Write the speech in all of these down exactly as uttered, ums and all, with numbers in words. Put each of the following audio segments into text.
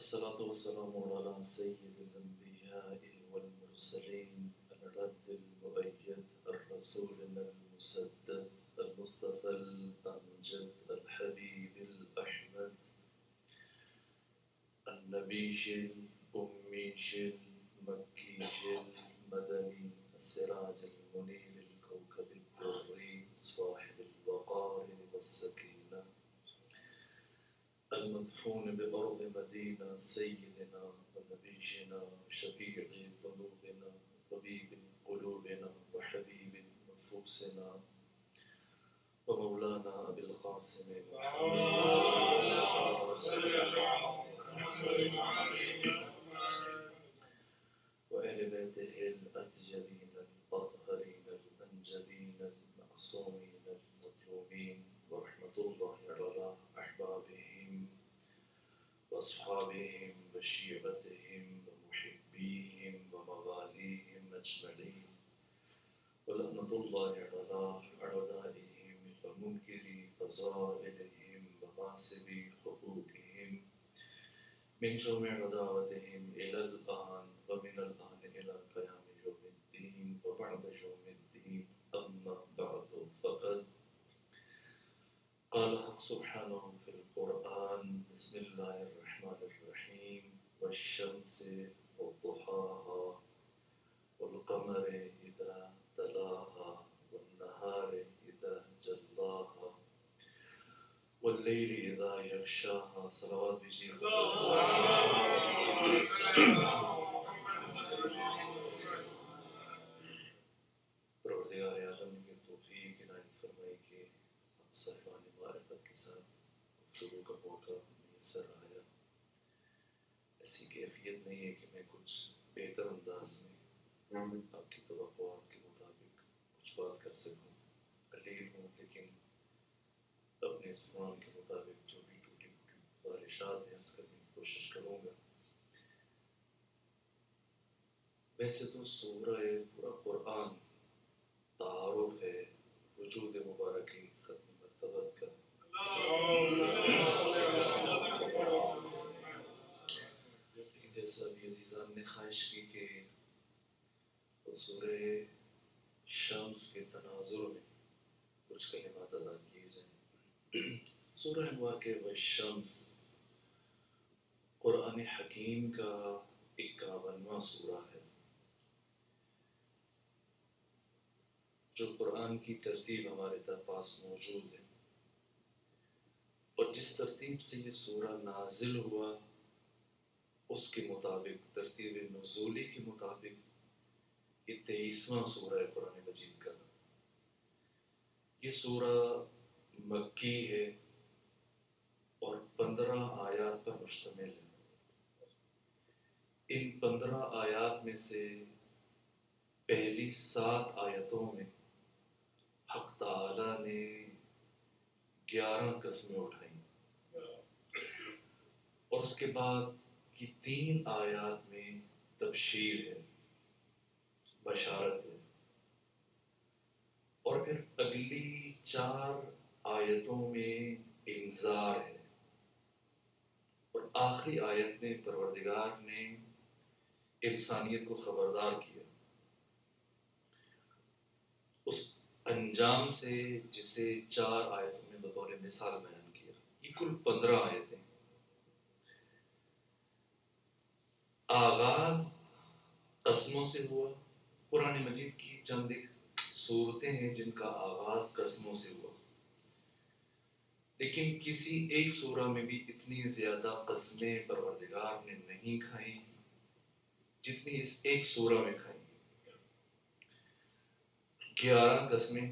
والصلاة والسلام على سيد الأنبياء والمرسلين الرد المؤيد الرسول المسدد المصطفى الأمجد الحبيب الأحمد النبي الأمي المكي المدني السراج المنير الكوكب الدري صاحب الوقار والسكينة المدفون بأرض مدينة سيدنا ونبينا شفيع ذنوبنا طبيب قلوبنا وحبيب نفوسنا ومولانا أبي القاسم وأهل بيته الأطيبين الأطهرين الأنجبين المعصومين المظلومين ورحمة الله على أحبابهم وأصحابهم وشيعتهم ومحبيهم ومواليهم أجمعين ولعنة الله على أعدائهم ومنكري فضائلهم وغاصبي حقوقهم من جميع عداوتهم إلى الآن ومن الآن إلى قيام يوم الدين وبعد يوم الدين أما بعد فقد قال حق سبحانه في القرآن بسم الله الرحمن الرحيم والشمس وضحاها والقمر إذا تلاها والنهار إذا جلاها والليل إذا يغشاها صلوات بجي پروردگار عالم کے توفیق عنایت فرمائی کہ ہم صاحبان معرفت کے ساتھ گفتگو کا موقع میسر آیا. ایسی کیفیت نہیں ہے کہ میں کچھ بہتر انداز میں آپ کی توقعات کے مطابق کچھ بات کر سکوں. قلیل ہوں لیکن اپنے اس قرآن کے مطابق جو بھی ٹوٹی پھوٹی گزارشات ہیں اس کرنے کی کوشش کروں گا. ویسے تو سورہ پورا قرآن تعارف ہے وجود مبارکی ختم مرتبت کا. لیکن جیسا ابھی عزیزان نے خواہش کی کہ سورہ شمس کے تناظر میں کچھ کلمات ادا کیے جائیں. سورہ واقع والشمس قرآن حکیم کا اکاونواں سورہ ہے جو قرآن کی ترتیب ہمارے پاس موجود ہے، اور جس ترتیب سے یہ سورہ نازل ہوا اس کے مطابق ترتیب نزولی کے مطابق یہ تیئیسواں سورہ ہے قرآن مجید کا. یہ سورہ مکی ہے اور پندرہ آیات پر مشتمل ہے. ان پندرہ آیات میں سے پہلی سات آیتوں میں حق تعالیٰ نے گیارہ قسمیں اٹھائیں اور اس کے بعد کی تین آیات میں تبشیر ہے، بشارت ہے، اور پھر اگلی چار آیتوں میں انذار ہے، اور آخری آیت میں پروردگار نے انسانیت کو خبردار کیا اس انجام سے جسے چار آیتوں میں بطور مثال بیان کیا. یہ کل پندرہ آیتیں. آغاز قسموں سے ہوا. قرآن مجید کی چند ایک صورتیں ہیں جن کا آغاز قسموں سے ہوا، لیکن کسی ایک سورہ میں بھی اتنی زیادہ قسمیں پروردگار نے نہیں کھائیں جتنی اس ایک سورہ میں کھائیں. گیارہ قسمیں.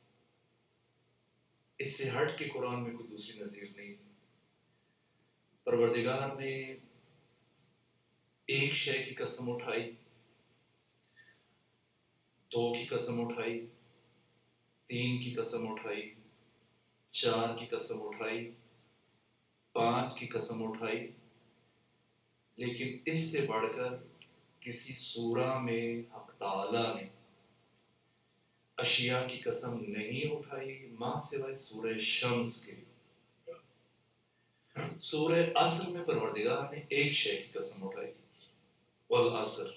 اس سے ہٹ کے قرآن میں کوئی دوسری نظیر نہیں. پروردگار نے ایک شے کی قسم اٹھائی، دو کی قسم اٹھائی، تین کی قسم اٹھائی، چار کی قسم اٹھائی، پانچ کی قسم اٹھائی، لیکن اس سے بڑھ کر کسی سورہ میں حق تعالیٰ نے اشیاء کی قسم نہیں اٹھائی ماں سوائے سورہ شمس کے. سورہ عصر میں پروردگار نے ایک شے کی قسم اٹھائی، والعصر۔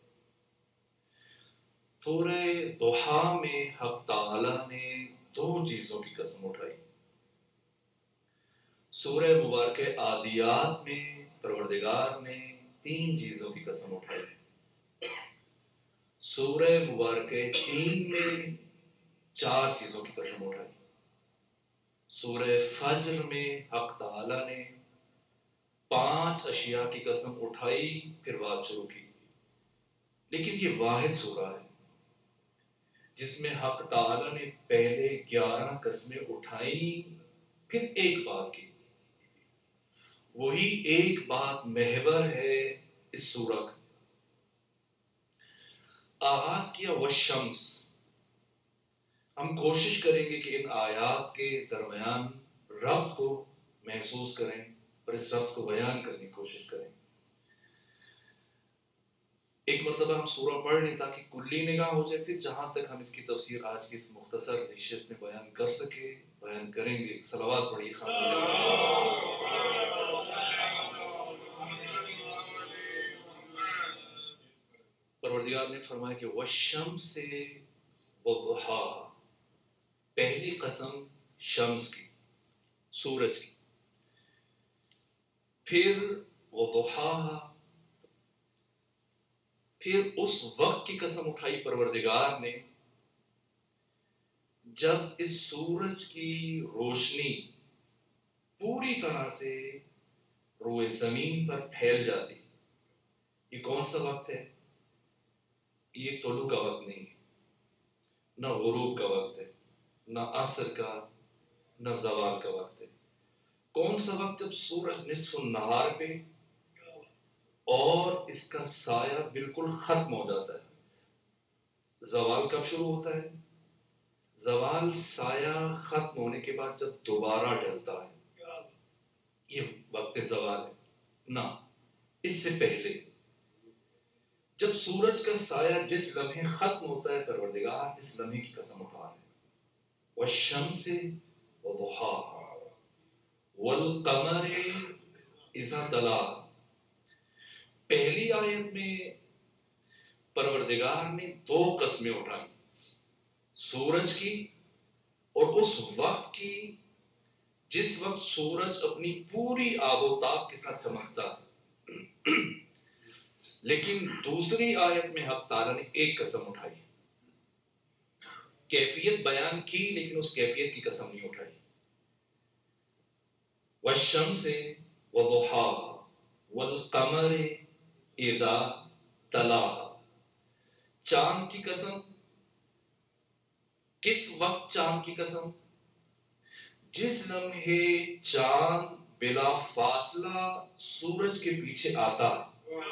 سورہ ضحا میں حق تعالی نے دو چیزوں کی قسم اٹھائی۔ سورہ مبارکہ عادیات میں پروردگار نے تین چیزوں کی قسم اٹھائی۔ سورہ مبارکہ تین میں چار چیزوں کی قسم اٹھائی۔ سورہ فجر میں حق تعالی نے پانچ اشیاء کی قسم اٹھائی، پھر بات شروع کی۔ لیکن یہ واحد سورہ ہے جس میں حق تعالی نے پہلے گیارہ قسمیں اٹھائی، پھر ایک بات کی۔ وہی ایک بات محور ہے اس سورہ کا۔ آغاز کیا والشمس۔ ہم کوشش کریں گے کہ ان آیات کے درمیان ربط کو محسوس کریں اور اس ربط کو بیان کرنے کی کوشش کریں۔ ایک مرتبہ ہم سورہ پڑھ لیں تاکہ کلی نگاہ ہو جائے، پھر جہاں تک ہم اس کی تفسیر آج کی اس مختصر نشست میں بیان کر سکے بیان کریں گے۔ ایک صلوات پڑھیے پروردگار نے فرمایا کہ والشمس وضحاها، پہلی قسم شمس کی، سورج کی، پھر وضحاها، پھر اس وقت کی قسم اٹھائی پروردگار نے جب اس سورج کی روشنی پوری طرح سے روئے زمین پر پھیل جاتی۔ یہ کون سا وقت ہے؟ یہ طلوع کا وقت نہیں ہے، نہ غروب کا وقت ہے، نہ عصر کا، نہ زوال کا وقت ہے۔ کون سا وقت؟ جب سورج نصف النہار پہ اور اس کا سایہ بالکل ختم ہو جاتا ہے۔ زوال کب شروع ہوتا ہے؟ زوال سایہ ختم ہونے کے بعد جب دوبارہ ڈھلتا ہے، یہ وقت زوال ہے۔ نہ، اس سے پہلے جب سورج کا سایہ جس لمحے ختم ہوتا ہے، پروردگار اس لمحے کی قسم اٹھا رہے ہیں، والشمس وضحاها والقمر اذا تلاها۔ پہلی آیت میں پروردگار نے دو قسمیں اٹھائی، سورج کی اور اس وقت کی جس وقت سورج اپنی پوری آب و تاب کے ساتھ چمکتا ہے۔ لیکن دوسری آیت میں حق تعالیٰ نے ایک قسم اٹھائی، کیفیت بیان کی لیکن اس کیفیت کی قسم نہیں اٹھائی۔ والشمس وضحاها والقمر اذا تلاها، چاند کی قسم۔ کس وقت چاند کی قسم؟ جس لمحے چاند بلا فاصلہ سورج کے پیچھے آتا ہے۔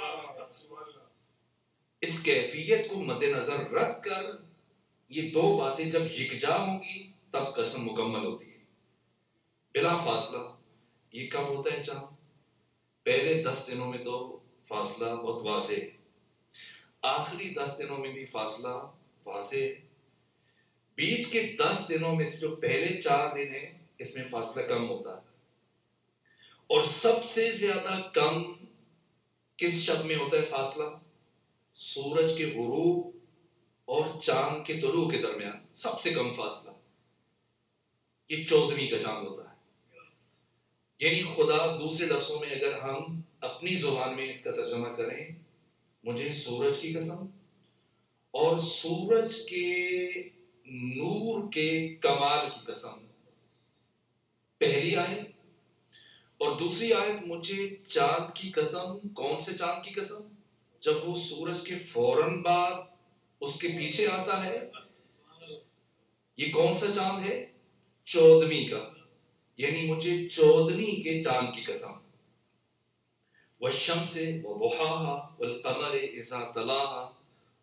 اس کیفیت کو مد نظر رکھ کر یہ دو باتیں جب یکجا ہوں گی تب قسم مکمل ہوتی ہے۔ بلا فاصلہ، یہ کب ہوتا ہے چاند؟ پہلے دس دنوں میں تو فاصلہ بہت واضح ہے، آخری دس دنوں میں بھی فاصلہ واضح ہے، بیچ کے دس دنوں میں سے جو پہلے چار دن ہیں اس میں فاصلہ کم ہوتا ہے، اور سب سے زیادہ کم کس شب میں ہوتا ہے فاصلہ؟ سورج کے غروب اور چاند کے طلوع کے درمیان سب سے کم فاصلہ، یہ چودھویں کا چاند ہوتا ہے۔ یعنی خدا، دوسرے لفظوں میں اگر ہم اپنی زبان میں اس کا ترجمہ کریں، مجھے سورج کی قسم اور سورج کے نور کے کمال کی قسم، پہلی آیت، اور دوسری آیت مجھے چاند کی قسم۔ کون سے چاند کی قسم؟ جب وہ سورج کے فوراً بعد اس کے پیچھے آتا ہے۔ یہ کون سا چاند ہے؟ چودھویں کا، یعنی مجھے چودھویں کے چاند کی قسم۔ والشمس وضحاها والقمر اذا تلاها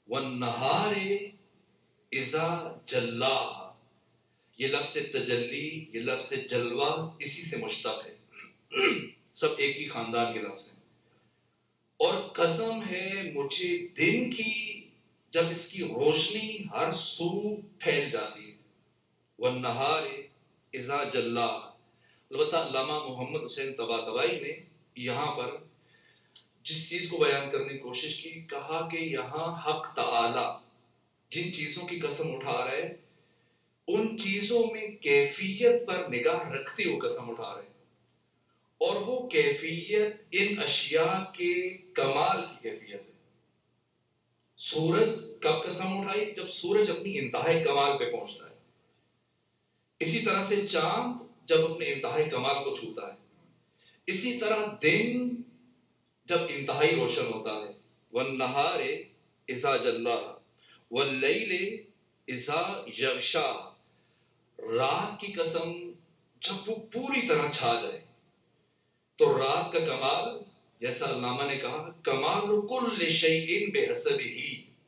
والنهار اذا جلاها۔ یہ لفظ تجلی، یہ لفظ جلوہ اسی سے مشتق ہے، سب ایک ہی خاندان کے لفظ ہیں۔ اور قسم ہے مجھے دن کی جب اس کی روشنی ہر سو پھیل جاتی ہے، والنہار اذا جلاها، البتہ علامہ محمد حسین طباطبائی نے یہاں پر جس چیز کو بیان کرنے کی کوشش کی، کہا کہ یہاں حق تعالی جن چیزوں کی قسم اٹھا رہے ان چیزوں میں کیفیت پر نگاہ رکھتے ہوئے قسم اٹھا رہے ہیں، اور وہ کیفیت ان اشیاء کے کمال کی کیفیت ہے۔ سورج کب قسم اٹھائی؟ جب سورج اپنی انتہائی کمال پہ پہنچتا ہے۔ اسی طرح سے چاند جب اپنے انتہائی کمال کو چھوتا ہے، اسی طرح دن جب انتہائی روشن ہوتا ہے۔ والنہار اذا جلاها واللیل اذا یغشاها، رات کی قسم جب وہ پوری طرح چھا جائے تو رات کا کمال، جیسا علامہ نے کہا، کمال کل شیء بحسبہ،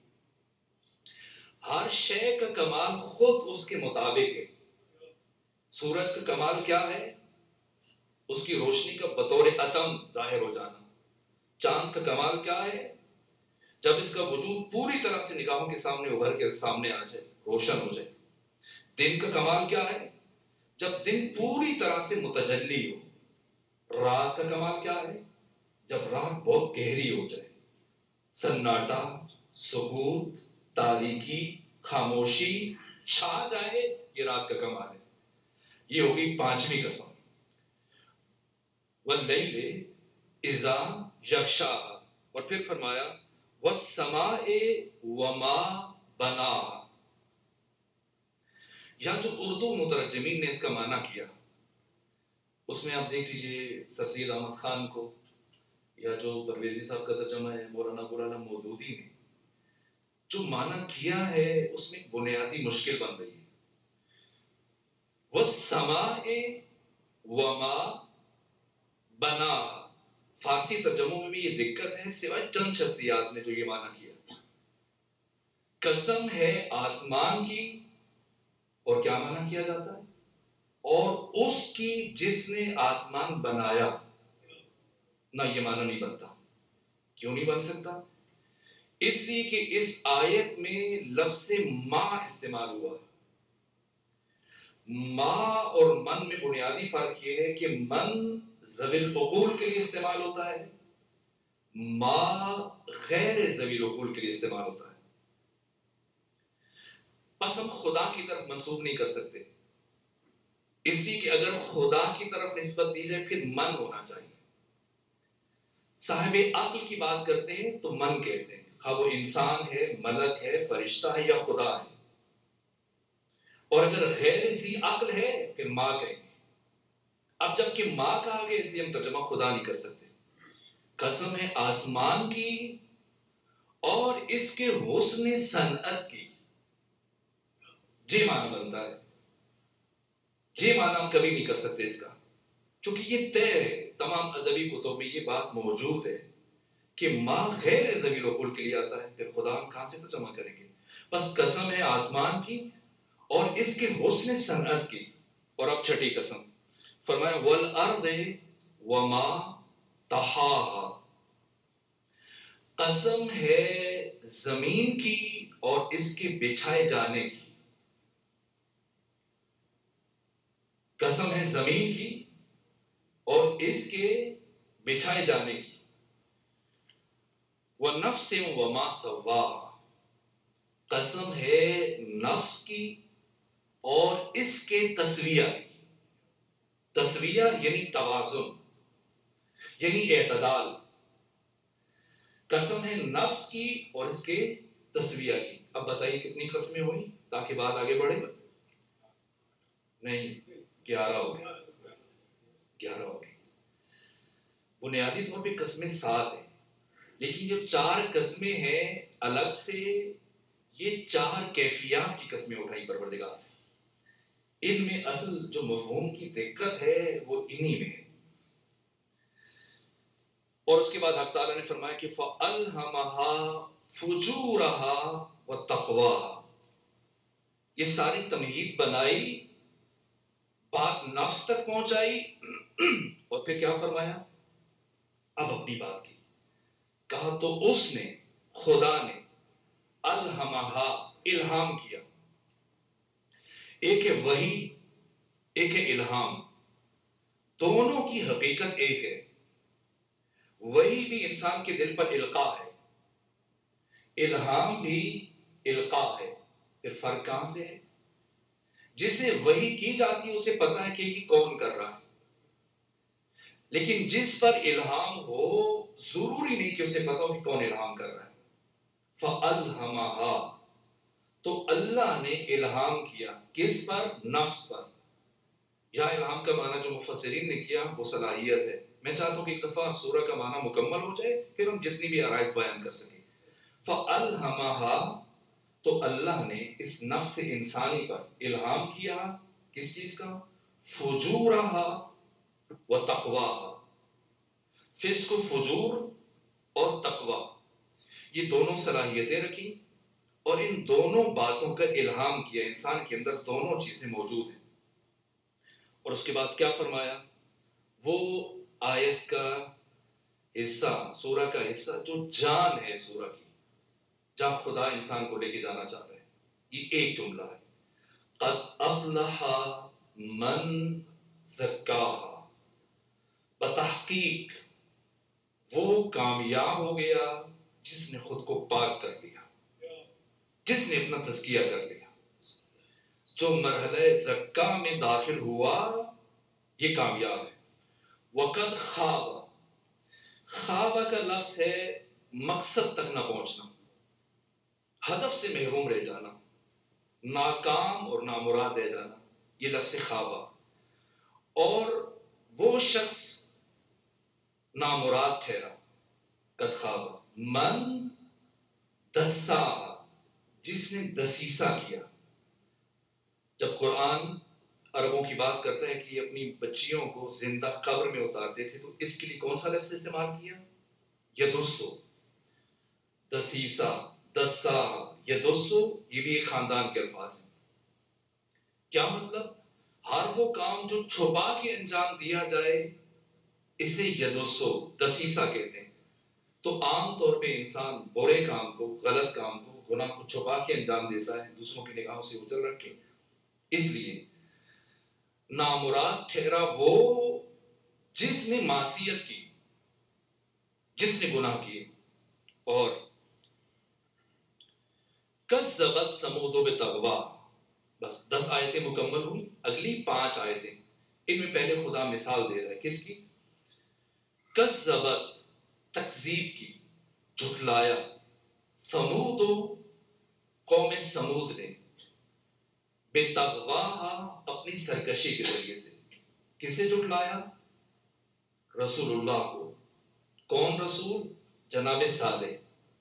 ہر شے کا کمال خود اس کے مطابق ہے۔ سورج کا کمال کیا ہے؟ اس کی روشنی کا بطور اتم ظاہر ہو جانا۔ چاند کا کمال کیا ہے؟ جب اس کا وجود پوری طرح سے نگاہوں کے سامنے ابھر کے سامنے آ جائے، روشن ہو جائے۔ دن کا کمال کیا ہے؟ جب دن پوری طرح سے متجلی ہو۔ رات کا کمال کیا ہے؟ جب رات بہت گہری ہو جائے، سناٹا، سکوت، تاریکی، خاموشی چھا جائے، یہ رات کا کمال ہے۔ یہ ہوگی پانچویں قسم۔ واللیل اذا یغشاها، اور پھر فرمایا والسماء وما بناها۔ یا جو اردو مترجمین نے اس کا معنی کیا، اس میں آپ دیکھ لیجئے سرسید احمد خان کو، یا جو پرویزی صاحب کا ترجمہ ہے مولانا مولانا مودودی نے جو معنی کیا ہے، اس میں ایک بنیادی مشکل بن رہی ہے۔ والسماء وما بنا، فارسی ترجموں میں بھی یہ دقت ہے سوائے چند شخصیات نے جو یہ معنی کیا۔ قسم ہے آسمان کی، اور کیا معنی کیا جاتا ہے؟ اور اس کی جس نے آسمان بنایا۔ نہ یہ معنی نہیں بنتا۔ کیوں نہیں بن سکتا؟ اس لیے کہ اس آیت میں لفظ ما استعمال ہوا ہے۔ ما اور من میں بنیادی فرق یہ ہے کہ من ذوی العقول کے لیے استعمال ہوتا ہے، ما غیر ذوی العقول کے لیے استعمال ہوتا ہے۔ بس ہم خدا کی طرف منسوب نہیں کر سکتے، اس لیے کہ اگر خدا کی طرف نسبت دی جائے پھر من ہونا چاہیے۔ صاحب عقل کی بات کرتے ہیں تو من کہتے ہیں، خواہ وہ انسان ہے، ملک ہے، فرشتہ ہے یا خدا ہے۔ اور اگر غیر ذی عقل ہے پھر ماں کہیں گے۔ اب جب کہ ماں کہا گیا اس لیے ہم ترجمہ خدا نہیں کر سکتے۔ قسم ہے آسمان کی اور اس کے حسن صنعت کی، یہ معنی بنتا ہے۔ یہ معنی ہم کبھی نہیں کر سکتے اس کا، چونکہ یہ طے ہے، تمام ادبی کتب میں یہ بات موجود ہے کہ ماں غیر ذوی العقول کے لیے آتا ہے، پھر خدا ہم کہاں سے ترجمہ کریں گے؟ بس قسم ہے آسمان کی اور اس کے حسن صنعت کی۔ اور اب چھٹی قسم فرمایا والارض وما طحاها، قسم ہے زمین کی اور اس کے بچھائے جانے کی۔ قسم ہے زمین کی اور اس کے بچھائے جانے کی۔ وَنَفْسٍ وَمَا سَوَّاهَا، قسم ہے نفس کی اور اس کے تسویہ کی۔ تسویہ یعنی توازن، یعنی اعتدال۔ قسم ہے نفس کی اور اس کے تسویہ کی۔ اب بتائیے کتنی قسمیں ہوئی تاکہ بات آگے بڑھے؟ نہیں، گیارہ ہو گئی، گیارہ ہو گئی۔ بنیادی طور پہ قسمیں سات ہیں، لیکن جو چار قسمیں ہیں الگ سے، یہ چار کیفیات کی قسمیں اٹھائی پروردگار نے۔ ان میں اصل جو مفہوم کی دقت ہے وہ انہی میں ہے۔ اور اس کے بعد حق تعالیٰ نے فرمایا کہ فَأَلْهَمَهَا فُجُورَهَا وَتَقْوَاهَا، یہ ساری تمہید بنائی، بات نفس تک پہنچائی، اور پھر کیا فرمایا؟ اب اپنی بات کی، کہا تو اس نے، خدا نے، الہمہا، الہام کیا۔ ایک ہے وحی، ایک ہے الہام۔ دونوں کی حقیقت ایک ہے، وہی بھی انسان کے دل پر القاء ہے، الہام بھی القاء ہے۔ پھر فرق کہاں سے ہے؟ جسے وحی کی جاتی ہے اسے پتا ہے کہ یہ کون کر رہا ہے، لیکن جس پر الہام ہو ضروری نہیں کہ اسے پتا ہو کہ کون الہام کر رہا ہے۔ فَأَلْهَمَهَا، تو اللہ نے الہام کیا کس پر؟ نفس پر۔ یہاں الہام کا معنی جو مفسرین نے کیا وہ صلاحیت ہے۔ میں چاہتا ہوں کہ ایک دفعہ سورہ کا معنی مکمل ہو جائے پھر ہم جتنی بھی آرائز بیان کر سکیں۔ فَأَلْهَمَهَا، تو اللہ نے اس نفس انسانی پر الہام کیا کس چیز کا؟ فجورہا و تقواہا، فسق و فجور اور تقوی، یہ دونوں صلاحیتیں رکھی اور ان دونوں باتوں کا الہام کیا۔ انسان کے اندر دونوں چیزیں موجود ہیں۔ اور اس کے بعد کیا فرمایا؟ وہ آیت کا حصہ، سورہ کا حصہ جو جان ہے سورہ کی، جہاں خدا انسان کو لے کے جانا چاہتا ہے، یہ ایک جملہ ہے، قد افلح من زکاہا، بتحقیق وہ کامیاب ہو گیا جس نے خود کو پاک کر لیا، جس نے اپنا تزکیہ کر لیا۔ جو مرحلہ زکا میں داخل ہوا یہ کامیاب ہے۔ وقد خواب، خواب کا لفظ ہے مقصد تک نہ پہنچنا، ہدف سے محروم رہ جانا، ناکام اور نامراد رہ جانا، یہ لفظ خوابہ۔ اور وہ شخص نامراد ٹھہرا، قد خوابہ من دسا، جس نے دسیسہ کیا۔ جب قرآن عربوں کی بات کرتا ہے کہ یہ اپنی بچیوں کو زندہ قبر میں اتارتے تھے تو اس کے لیے کون سا لفظ استعمال کیا؟ یدسو، دسیسہ، دسا، یدسو، یہ بھی ایک خاندان کے الفاظ ہیں۔ کیا مطلب؟ ہر وہ کام جو چھپا کے انجام دیا جائے اسے یدسو، دسیسہ کہتے ہیں۔ تو عام طور پہ انسان برے کام کو، غلط کام کو، گناہ کو چھپا کے انجام دیتا ہے، دوسروں کی نگاہوں سے اوجھل رکھ کے۔ اس لیے نامراد ٹھہرا وہ جس نے معصیت کی، جس نے گناہ کیے۔ اور کذبت ثمود بطغوا، بس دس آیتیں مکمل ہوئی۔ اگلی پانچ آیتیں ان میں پہلے خدا مثال دے رہا ہے کس کی؟ کذبت، تکذیب کی، جھٹلایا، ثمود، قوم ثمود نے، بطغواہا، اپنی سرکشی کے ذریعے سے۔ کسے جھٹلایا؟ رسول اللہ کو۔ کون رسول؟ جناب صالح۔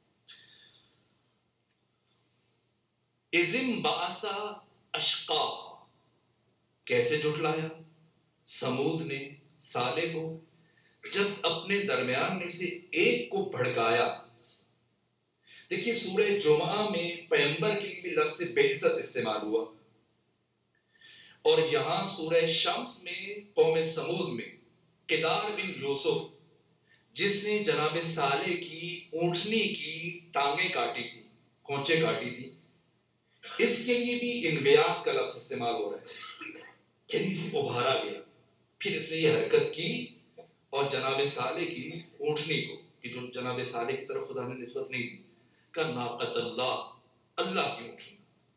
اذ انبعث اشقاہا، کیسے جھٹلایا؟ ثمود نے صالح کو جب اپنے درمیان میں سے ایک کو بھڑکایا۔ دیکھیے سورہ جمعہ میں پیغمبر کے لیے لفظ بعثت استعمال ہوا، اور یہاں سورہ شمس میں قوم ثمود میں قدار بن یوسف جس نے جناب صالح کی اونٹنی کی ٹانگیں کاٹی تھی، کھونچے کاٹی تھی، اس کے لیے بھی انبیاس کا لفظ استعمال ہو رہا ہے، یعنی اسے ابھارا گیا، پھر اس نے یہ حرکت کی اور جناب صالح کی اونٹنی کو، کہ جو جناب صالح کی طرف خدا نے نسبت نہیں دی، کہ ناقۃ اللہ، اللہ کی اونٹنی۔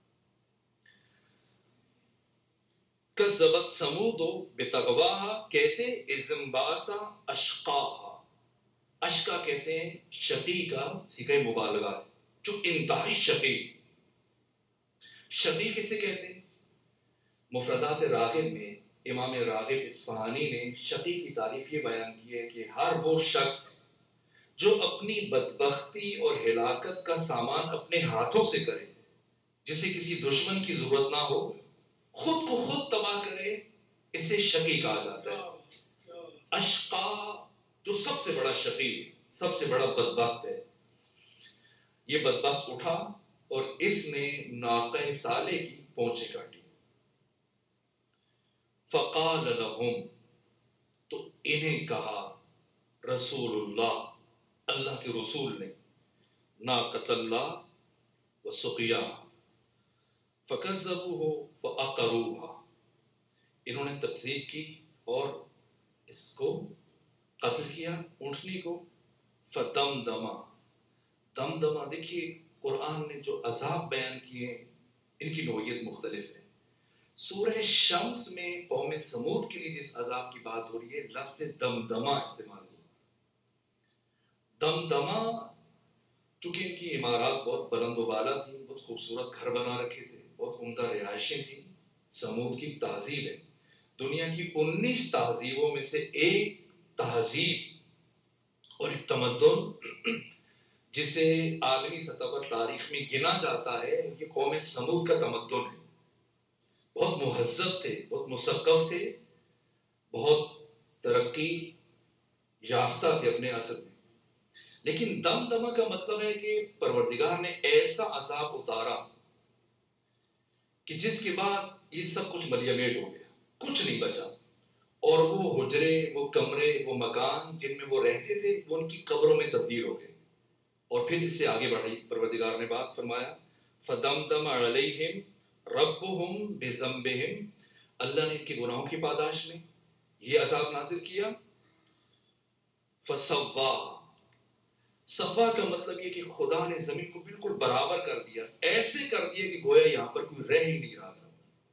کذبت ثمود بطغواہا، کیسے؟ اذ انبعث اشقاہا، اشقا کہتے ہیں شقی کا صیغہ مبالغہ ہے، جو انتہائی شقی۔ شقی کسے کہتے ہیں؟ مفردات راغب میں امام راغب اصفہانی نے شقی کی تعریف یہ بیان کی ہے کہ ہر وہ شخص جو اپنی بدبختی اور ہلاکت کا سامان اپنے ہاتھوں سے کرے، جسے کسی دشمن کی ضرورت نہ ہو، خود کو خود تباہ کرے، اسے شقی کہا جاتا ہے۔ اشقا جو سب سے بڑا شقی، سب سے بڑا بدبخت ہے۔ یہ بدبخت اٹھا اور اس نے ناقہ صالح کی پونچھیں کاٹی۔ فقال لهم، تو انہیں کہا رسول اللہ، اللہ کے رسول نے، ناقۃ اللہ وسقیاہا فکذبوہ فعقروہا، انہوں نے تکذیب کی اور اس کو قتل کیا اونٹنی کو. فدم دما دم دما دیکھیے قرآن نے جو عذاب بیان کیے ہیں ان کی نوعیت مختلف ہے. سورہ شمس میں قوم سمود کے لیے جس عذاب کی بات ہو رہی ہے لفظ دمدمہ استعمال ہو. دمدمہ چونکہ ان کی عمارات بہت بلند و بالا تھیں, بہت خوبصورت گھر بنا رکھے تھے, بہت عمدہ رہائشیں تھیں. سمود کی تہذیب ہے دنیا کی انیس تہذیبوں میں سے ایک تہذیب اور ایک تمدن جسے عالمی سطح پر تاریخ میں گنا جاتا ہے یہ قوم سمود کا تمدن ہے. بہت مہذب تھے, بہت مثقف تھے, بہت ترقی یافتہ تھے اپنے اصل میں. لیکن دم دمہ کا مطلب ہے کہ پروردگار نے ایسا عذاب اتارا کہ جس کے بعد یہ سب کچھ ملیمیٹ ہو گیا, کچھ نہیں بچا. اور وہ حجرے, وہ کمرے, وہ مکان جن میں وہ رہتے تھے وہ ان کی قبروں میں تبدیل ہو گئے. اور پھر اس سے آگے بڑھی پروردگار نے بات فرمایا فدمدم علیہم ربہم بذنبہم, اللہ نے ان کے گناہوں کی پاداش میں یہ عذاب نازل کیا. فسوا, سوا کا مطلب یہ کہ خدا نے زمین کو بالکل برابر کر دیا, ایسے کر دیا کہ گویا یہاں پر کوئی رہ ہی نہیں رہا تھا.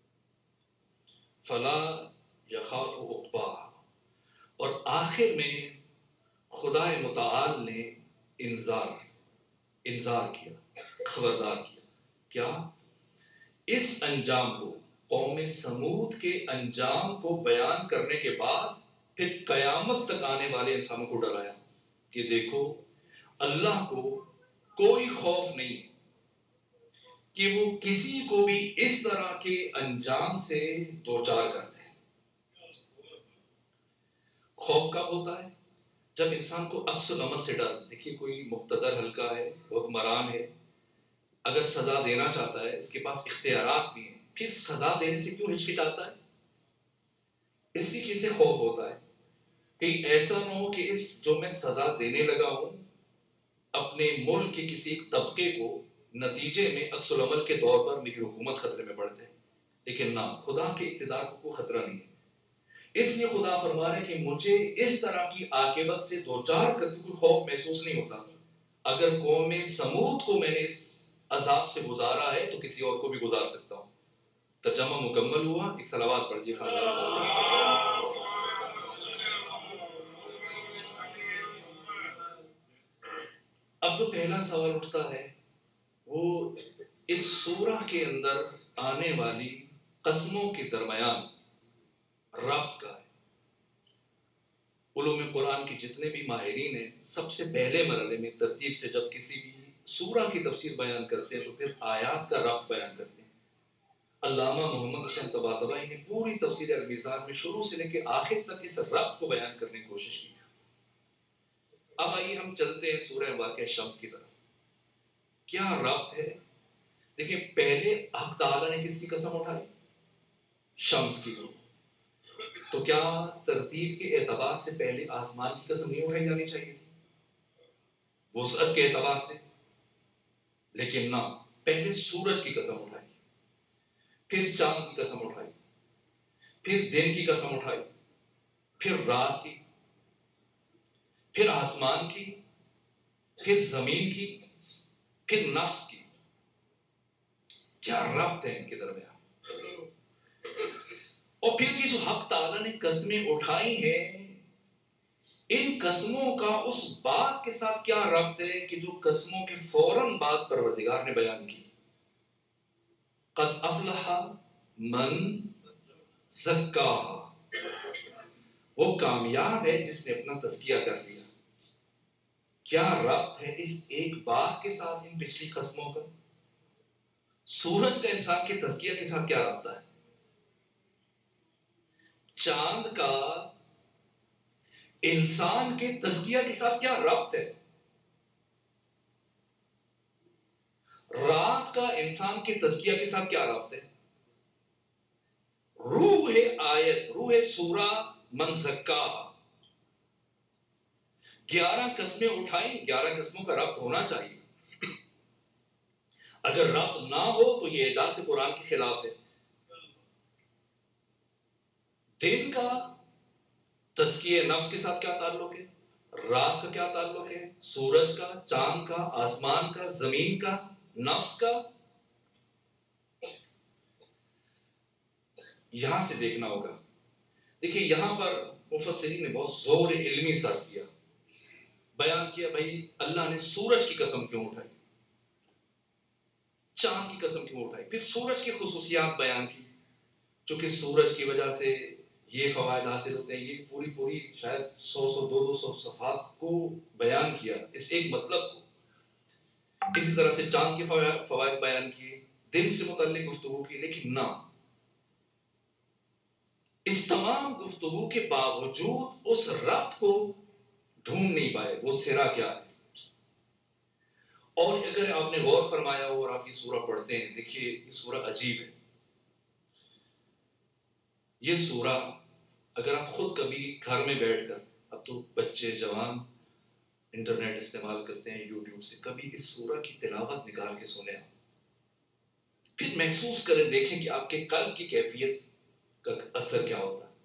فلا یخاف عقباہا, اور آخر میں خدا متعال نے انذار انذار کیا, خبردار کیا. کیا؟ اس انجام کو, قوم سمود کے انجام کو بیان کرنے کے بعد پھر قیامت تک آنے والے انسانوں کو ڈرایا کہ دیکھو اللہ کو کوئی خوف نہیں کہ وہ کسی کو بھی اس طرح کے انجام سے دوچار کرتے ہیں. خوف کب ہوتا ہے؟ جب انسان کو عکس العمل سے ڈر. دیکھیے کوئی مقتدر حلقہ ہے, حکمران ہے, اگر سزا دینا چاہتا ہے, اس کے پاس اختیارات بھی ہیں, پھر سزا دینے سے کیوں ہچکچاتا ہے؟ اس لیے سے خوف ہوتا ہے کہ ایسا نہ ہو کہ اس جو میں سزا دینے لگا ہوں اپنے ملک کے کسی ایک طبقے کو نتیجے میں عکس العمل کے طور پر میری حکومت خطرے میں پڑ جائے. لیکن نہ, خدا کے اقتدار کو کوئی خطرہ نہیں ہے. اس لیے خدا فرما رہا ہے کہ مجھے اس طرح کی عاقبت سے دوچار کرتے کوئی خوف محسوس نہیں ہوتا. اگر قوم سمود کو میں نے اس عذاب سے گزارا ہے تو کسی اور کو بھی گزار سکتا ہوں. ترجمہ مکمل ہوا. ایک صلوات پڑھیے. اب جو پہلا سوال اٹھتا ہے وہ اس سورہ کے اندر آنے والی قسموں کے درمیان ربط کا ہے. علوم قرآن کی جتنے بھی ماہرین ہیں سب سے پہلے مرحلے میں ترتیب سے جب کسی بھی سورہ کی تفسیر بیان کرتے ہیں تو پھر آیات کا ربط بیان کرتے ہیں. علامہ محمد حسین طباطبائی نے پوری تفسیر المیزان میں شروع سے لے کے آخر تک اس ربط کو بیان کرنے کی کوشش کی. اب آئیے ہم چلتے ہیں سورہ واقعہ شمس کی طرف. کیا ربط ہے؟ دیکھیں پہلے حق تعالیٰ نے کس کی قسم اٹھائی؟ شمس کی. تو کیا ترتیب کے اعتبار سے پہلے آسمان کی قسم نہیں اٹھائی جانی چاہیے تھی وسعت کے اعتبار سے؟ لیکن نہ, پہلے سورج کی قسم اٹھائی, پھر چاند کی قسم اٹھائی, پھر دن کی قسم اٹھائی, پھر رات کی, پھر آسمان کی, پھر زمین کی, پھر نفس کی. کیا ربط ہے ان کے درمیان؟ اور پھر یہ جو حق تعالیٰ نے قسمیں اٹھائی ہیں ان قسموں کا اس بات کے ساتھ کیا ربط ہے کہ جو قسموں کے فوراً بعد پروردگار نے بیان کی. قد افلح من زکاہا, وہ کامیاب ہے جس نے اپنا تزکیہ کر لیا. کیا ربط ہے اس ایک بات کے ساتھ ان پچھلی قسموں کا؟ سورج کا انسان کے تزکیہ کے ساتھ کیا رابطہ ہے؟ چاند کا انسان کے تزکیہ کے ساتھ کیا ربط ہے؟ رات کا انسان کے تزکیہ کے ساتھ کیا رابط ہے؟ روح آیت, روح سورہ من زکاہا, گیارہ قسمیں اٹھائیں, گیارہ قسموں کا ربط ہونا چاہیے. اگر ربط نہ ہو تو یہ اعجاز قرآن کے خلاف ہے. دن کا تزکیہ نفس کے ساتھ کیا تعلق ہے، رات کا کیا تعلق ہے، سورج کا، چاند کا، آسمان کا، زمین کا، نفس کا. یہاں سے دیکھنا ہوگا. دیکھیے یہاں پر مفسرین نے بہت زور علمی صرف کیا، بیان کیا بھائی اللہ نے سورج کی قسم کیوں اٹھائی، چاند کی قسم کیوں اٹھائی، پھر سورج کی خصوصیات بیان کی. چونکہ سورج کی وجہ سے یہ فوائد حاصل ہوتے ہیں، یہ پوری پوری شاید سو سو دو دو سو صفحات کو بیان کیا اس ایک مطلب کو. اسی طرح سے چاند کے فوائد بیان کیے، دن سے متعلق گفتگو کی. لیکن نہ، اس تمام گفتگو کے باوجود اس ربط کو ڈھونڈ نہیں پائے، وہ سرا کیا ہے. اور اگر آپ نے غور فرمایا ہو اور آپ یہ سورہ پڑھتے ہیں، دیکھیے یہ سورہ عجیب ہے. یہ سورہ اگر آپ خود کبھی گھر میں بیٹھ کر، اب تو بچے جوان انٹرنیٹ استعمال کرتے ہیں یوٹیوب سے، کبھی اس سورہ کی تلاوت نکال کے سنیں، پھر محسوس کریں، دیکھیں کہ آپ کے قلب کی کیفیت کا اثر کیا ہوتا ہے.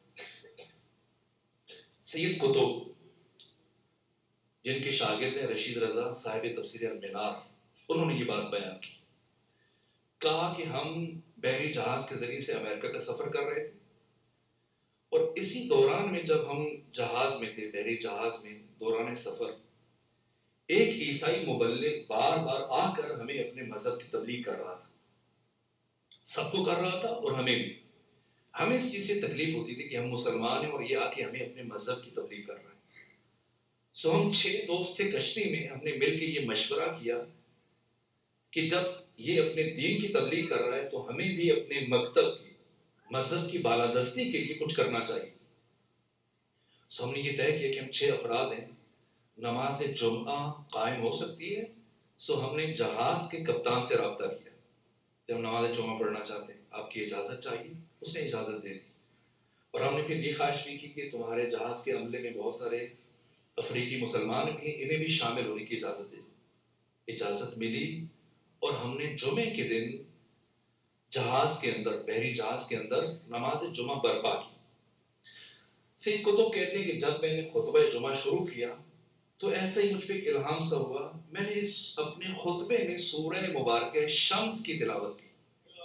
سید قطب جن کے شاگرد ہیں رشید رضا صاحب تفسیر المنار، انہوں نے یہ بات بیان کی. کہا کہ ہم بحری جہاز کے ذریعے سے امریکہ کا سفر کر رہے تھے، اور اسی دوران میں جب ہم جہاز میں تھے، بحری جہاز میں دوران سفر، ایک عیسائی مبلغ بار بار آ کر ہمیں اپنے مذہب کی تبلیغ کر رہا تھا. سب کو کر رہا تھا اور ہمیں بھی. ہمیں اس چیز سے تکلیف ہوتی تھی کہ ہم مسلمان ہیں اور یہ آ کے ہمیں اپنے مذہب کی تبلیغ کر رہا ہے. سو ہم چھ دوست تھے کشتی میں، ہم نے مل کے یہ مشورہ کیا کہ جب یہ اپنے دین کی تبلیغ کر رہا ہے تو ہمیں بھی اپنے مکتب کی، مذہب کی بالادستی کے لیے کچھ کرنا چاہیے. سو ہم نے یہ طے کیا کہ ہم چھ افراد ہیں، نماز جمعہ قائم ہو سکتی ہے. سو ہم نے جہاز کے کپتان سے رابطہ کیا کہ ہم نماز جمعہ پڑھنا چاہتے ہیں، آپ کی اجازت چاہیے. اس نے اجازت دے دی. اور ہم نے پھر یہ خواہش بھی کی کہ تمہارے جہاز کے عملے میں بہت سارے افریقی مسلمان بھی ہیں، انہیں بھی شامل ہونے کی اجازت دے دی. اجازت ملی اور ہم نے جمعے کے دن جہاز کے اندر، بحری جہاز کے اندر نماز جمعہ برپا کی. سید قطب کہتے ہیں کہ جب میں نے خطبہ جمعہ شروع کیا تو ایسا ہی مجھ پہ ایک الہام سا ہوا، میں نے اس اپنے خطبے میں سورہ مبارکہ شمس کی تلاوت کی.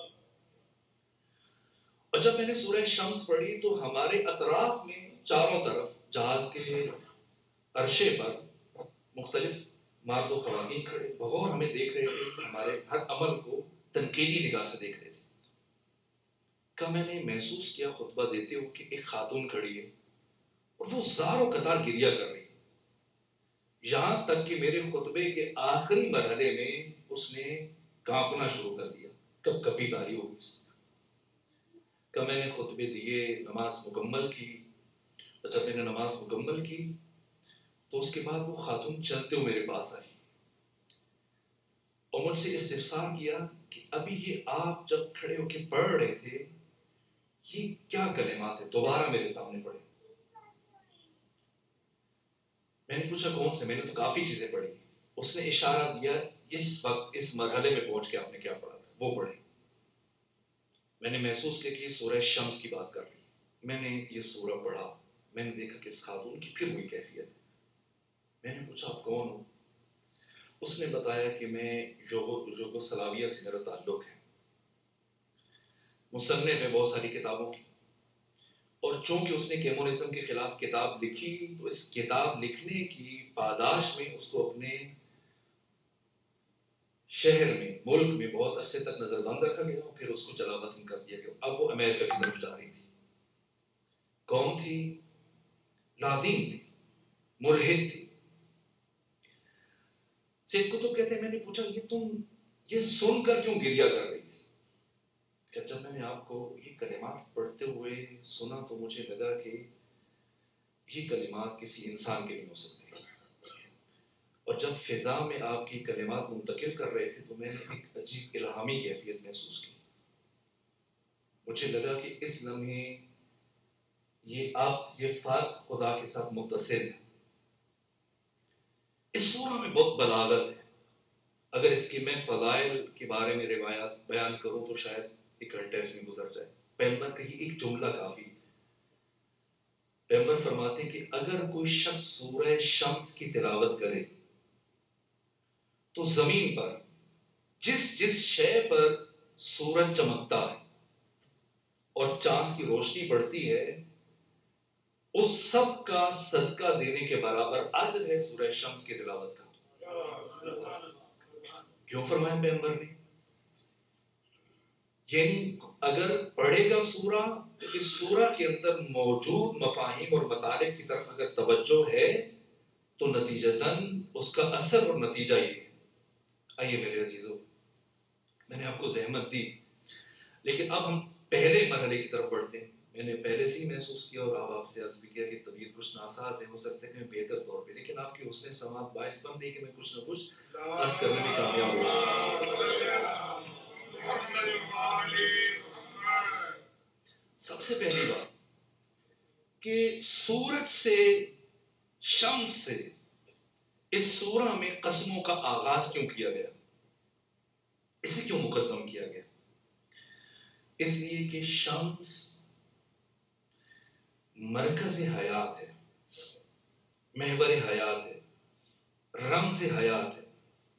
اور جب میں نے سورہ شمس پڑھی تو ہمارے اطراف میں چاروں طرف جہاز کے عرشے پر مختلف مرد و خواتین کھڑے بغور ہمیں دیکھ رہے تھے، ہمارے ہر عمل کو تنقیدی نگاہ سے دیکھ رہے تھے. کہ میں نے محسوس کیا خطبہ دیتے ہو کہ ایک خاتون کھڑی ہے اور وہ زار و قطار گریہ کر رہی ہے، یہاں تک کہ میرے خطبے کے آخری مرحلے میں اس نے کانپنا شروع کر دیا، کب کبھی تاری ہو گئی. کہ میں نے خطبے دیے، نماز مکمل کی، اور جب میں نے نماز مکمل کی تو اس کے بعد وہ خاتون چلتے ہوئے میرے پاس آئی اور مجھ سے استفسار کیا کہ ابھی یہ آپ جب کھڑے ہو کے پڑھ رہے تھے یہ کیا کلمات ہیں، دوبارہ میرے سامنے پڑھے. میں نے پوچھا کون سے؟ میں نے تو کافی چیزیں پڑھی. اس نے اشارہ دیا اس وقت اس مرحلے میں پہنچ کے آپ نے کیا پڑھا تھا، وہ پڑھے. میں نے محسوس کیا کہ یہ سورہ شمس کی بات کر رہی. میں نے یہ سورہ پڑھا، میں نے دیکھا کہ اس خاتون کی پھر وہی کیفیت ہے. میں نے پوچھا آپ کون ہو؟ اس نے بتایا کہ میں یوگوسلاویہ سے میرا تعلق ہے، مصنف ہے بہت ساری کتابوں کی، اور چونکہ اس نے کمیونزم کے خلاف کتاب لکھی تو اس کتاب لکھنے کی پاداش میں اس کو اپنے شہر میں، ملک میں بہت عرصے تک نظر بند رکھا گیا، پھر اس کو جلا وطن کر دیا گیا. اب وہ امریکہ کی طرف جا رہی تھی. کون تھی؟ لادین تھی، ملحد تھی. سید قطب کہتے ہیں میں نے پوچھا یہ تم یہ سن کر کیوں گریہ کر رہی تھی؟ کہ جب میں نے آپ کو یہ کلمات پڑھتے ہوئے سنا تو مجھے لگا کہ یہ کلمات کسی انسان کے نہیں ہو سکتے، اور جب فضا میں آپ کی کلمات منتقل کر رہے تھے تو میں نے ایک عجیب الہامی کیفیت محسوس کی. مجھے لگا کہ اس لمحے یہ آپ یہ فرق خدا کے ساتھ متصل ہے. اس سورہ میں بہت بلاغت ہے، اگر اس کی میں فضائل کے بارے میں روایات بیان کروں تو شاید ایک گھنٹے اس میں گزر جائے. پیغمبر کا یہ ایک جملہ کافی. پیغمبر فرماتے ہیں کہ اگر کوئی شخص سورہ شمس کی تلاوت کرے تو زمین پر جس جس شے پر سورج چمکتا ہے اور چاند کی روشنی پڑتی ہے اس سب کا صدقہ دینے کے برابر اجر ہے سورہ شمس کی تلاوت کا۔ کیوں فرمایا پیغمبر نے؟ یعنی اگر پڑھے گا سورہ تو اس سورہ کے اندر موجود مفاہیم اور مطالب کی طرف اگر توجہ ہے تو نتیجتاً اس کا اثر اور نتیجہ یہ ہے۔ آئیے میرے عزیزو، میں نے آپ کو زحمت دی، لیکن اب ہم پہلے مرحلے کی طرف بڑھتے ہیں۔ میں نے پہلے سے ہی محسوس کیا اور آپ آپ سے عرض بھی کیا کہ طبیعت کچھ ناساز ہے، ہو سکتا ہے کہ میں بہتر طور پہ، لیکن آپ کی حسن سماعت باعث بن گئی کہ میں کچھ نہ کچھ عرض کرنے میں کامیاب ہوں۔ سب سے پہلی بات کہ سورج سے، شمس سے اس سورہ میں قسموں کا آغاز کیوں کیا گیا، اسے کیوں مقدم کیا گیا؟ اس لیے کہ شمس مرکز حیات ہے، محور حیات ہے، رمز حیات ہے۔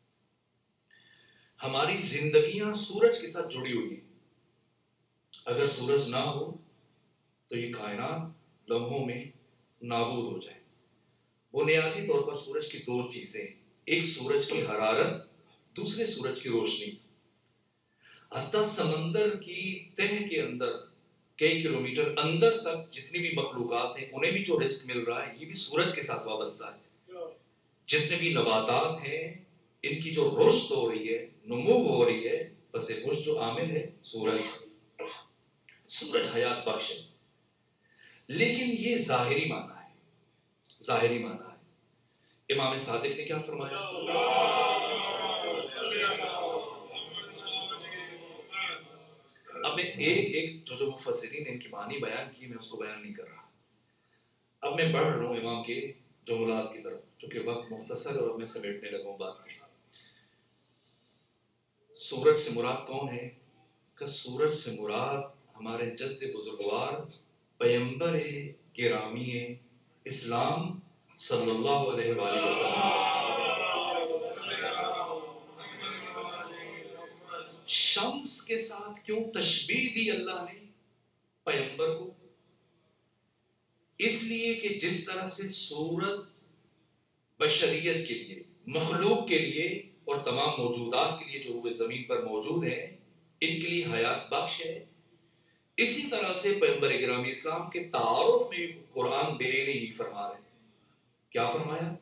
ہماری زندگیاں سورج کے ساتھ جڑی ہوئی ہیں۔ اگر سورج نہ ہو تو یہ کائنات لمحوں میں نابود ہو جائے۔ بنیادی طور پر سورج کی دو چیزیں، ایک سورج کی حرارت، دوسرے سورج کی روشنی۔ حتیٰ سمندر کی تہ کے اندر کئی کلومیٹر اندر تک جتنی بھی مخلوقات ہیں انہیں بھی جو رزق مل رہا ہے یہ بھی سورج کے ساتھ وابستہ ہے۔ جتنے بھی نباتات ہیں ان کی جو رشد ہو رہی ہے، نمو ہو رہی ہے، پس پوش جو عامل ہے سورج۔ سورج حیات بخش ہے، لیکن یہ ظاہری معنی ہے، ظاہری معنی ہے۔ امام صادق نے کیا فرمایا؟ اب میں ایک ایک جو جو مفسرین نے ان کی معنی بیان کی میں اس کو بیان نہیں کر رہا۔ اب میں بڑھ رہا ہوں امام کے جملات کی طرف، چونکہ وقت مختصر اور میں سمیٹنے لگا ہوں بات کو۔ سورج سے مراد کون ہے؟ کہ سورج سے مراد ہمارے جد بزرگوار پیغمبر گرامی اسلام صلی اللہ علیہ وآلہ وسلم۔ شمس کے ساتھ کیوں تشبیہ دی اللہ نے پیغمبر کو؟ اس لیے کہ جس طرح سے سورج بشریت کے لیے، مخلوق کے لیے اور تمام موجودات کے لیے جو ہوئے زمین پر موجود ہیں ان کے لیے حیات بخش ہے، اسی طرح سے پیغمبر گرامی اسلام کے تعارف میں قرآن بے نہیں فرما رہے۔ کیا فرمایا؟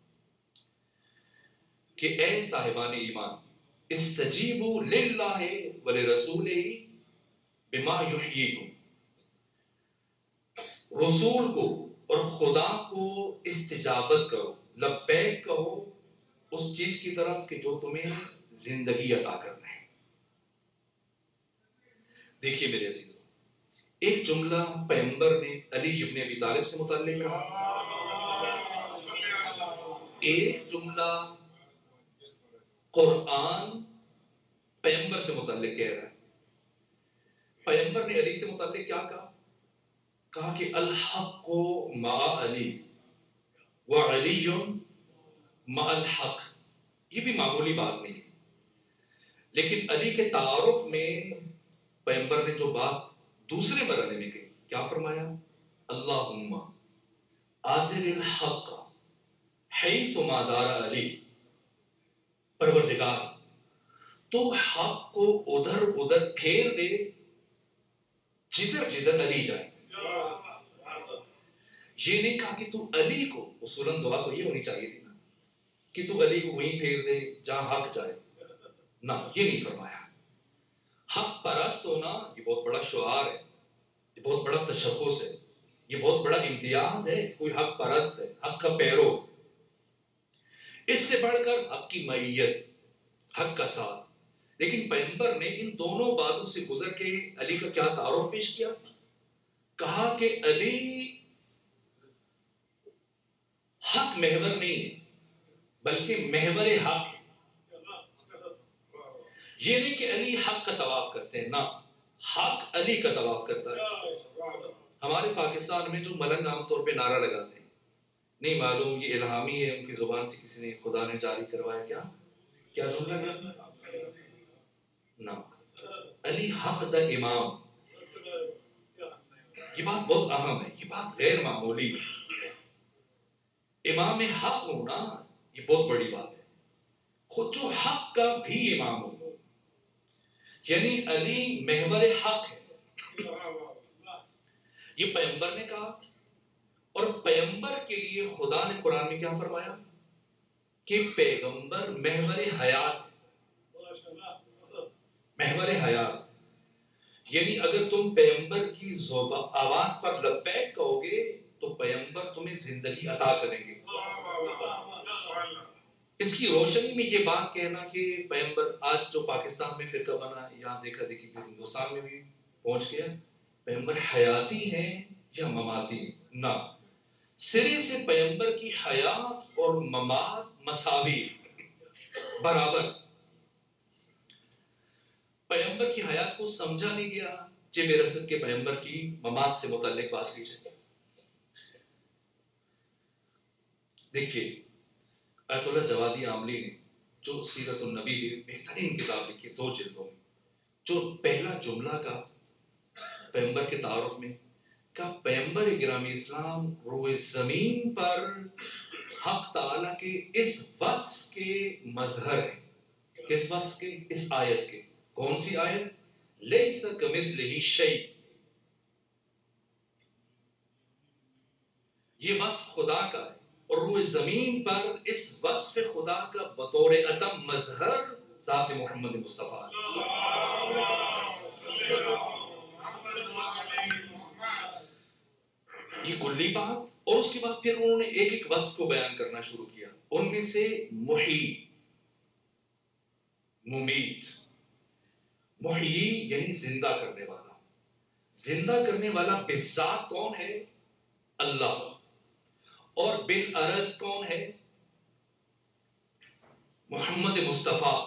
کہ اے صاحبان ایمان استجیبوا للہ ولرسولہ بما یحییکم، رسول کو اور خدا کو استجابت کرو، لبیک کہو اس چیز کی طرف کہ جو تمہیں زندگی عطا کرنا ہے۔ دیکھیے میرے عزیزو، ایک جملہ پیغمبر نے علی ابن ابی طالب سے متعلق کہا، ایک جملہ قرآن پیغمبر سے متعلق کہہ رہا ہے۔ پیغمبر نے علی سے متعلق کیا کہا؟ کہا کہ الحق مع علی وعلی مع الحق۔ یہ بھی معمولی بات نہیں ہے، لیکن علی کے تعارف میں پیغمبر نے جو بات دوسرے مرحلے میں کہی، کیا فرمایا؟ اللہم آدر الحق حیث ما دار علی، پروردگار تو حق کو ادھر ادھر پھیر دے جدھر جدھر علی جائے۔ یہ نہیں کہا کہ تو علی کو، اصولاً دعا تو یہ ہونی چاہیے تھی نا کہ تو علی کو وہیں پھیر دے جہاں حق جائے، نہ یہ نہیں فرمایا۔ حق پرست ہونا یہ بہت بڑا شعار ہے، یہ بہت بڑا تشخص ہے، یہ بہت بڑا امتیاز ہے کہ کوئی حق پرست ہے، حق کا پیرو۔ اس سے بڑھ کر حق کی معیت، حق کا ساتھ۔ لیکن پیغمبر نے ان دونوں باتوں سے گزر کے علی کا کیا تعارف پیش کیا؟ کہا کہ علی حق محور نہیں ہے بلکہ محور حق ہے۔ یہ نہیں کہ علی حق کا طواف کرتے ہیں، نہ، حق علی کا طواف کرتا ہے۔ ہمارے پاکستان میں جو ملنگ عام طور پہ نعرہ لگاتے ہیں، نہیں معلوم یہ الہامی ہے، ان کی زبان سے کسی نے خدا نے جاری کروایا، کیا کیا جملہ کہتے ہیں؟ نہ علی حق دا امام. یہ بات بہت اہم ہے، یہ بات غیر معمولی ہے. امام حق ہونا یہ بہت بڑی بات ہے، خود جو حق کا بھی امام ہو، یعنی علی محور حق ہے. یہ پیغمبر نے کہا، اور پیغمبر کے لیے خدا نے قرآن میں کیا فرمایا کہ پیغمبر محور حیات ہے. محور حیات یعنی اگر تم پیغمبر کی آواز پر لبیک کہو گے تو پیغمبر تمہیں زندگی عطا کریں گے. اس کی روشنی میں یہ بات کہنا کہ پیغمبر آج جو پاکستان میں فرقہ بنا، یہاں دیکھا دیکھی پھر ہندوستان میں بھی پہنچ گیا، پیغمبر حیاتی ہیں یا مماتی ہیں؟ نہ، سرے سے پیغمبر کی حیات اور ممات مساوی، برابر. پیغمبر کی حیات کو سمجھا نہیں گیا. جب رسد کے پیغمبر کی ممات سے متعلق بات کیجیے. دیکھیے آیت اللہ جوادی عاملی نے جو سیرت النبی کی بہترین کتاب لکھی دو جلدوں میں، جو پہلا جملہ کا پیغمبر کے تعارف میں کہ پیغمبر گرامی اسلام روئے زمین پر حق تعالیٰ کے اس وصف کے مظہر ہیں. کس وصف کے؟ اس آیت کے. کون سی آیت؟ لیس کمثلہ شیء. یہ وصف خدا کا ہے، اور روئے زمین پر اس وصف خدا کا بطور اتم مظہر ذات محمد مصطفیٰ. یہ کلی بات. اور اس کے بعد پھر انہوں نے ایک ایک وصف کو بیان کرنا شروع کیا. ان میں سے محیی، ممیت. محیی یعنی زندہ کرنے والا. زندہ کرنے والا بالذات کون ہے؟ اللہ. اور بالعرض کون ہے؟ محمد مصطفیٰ.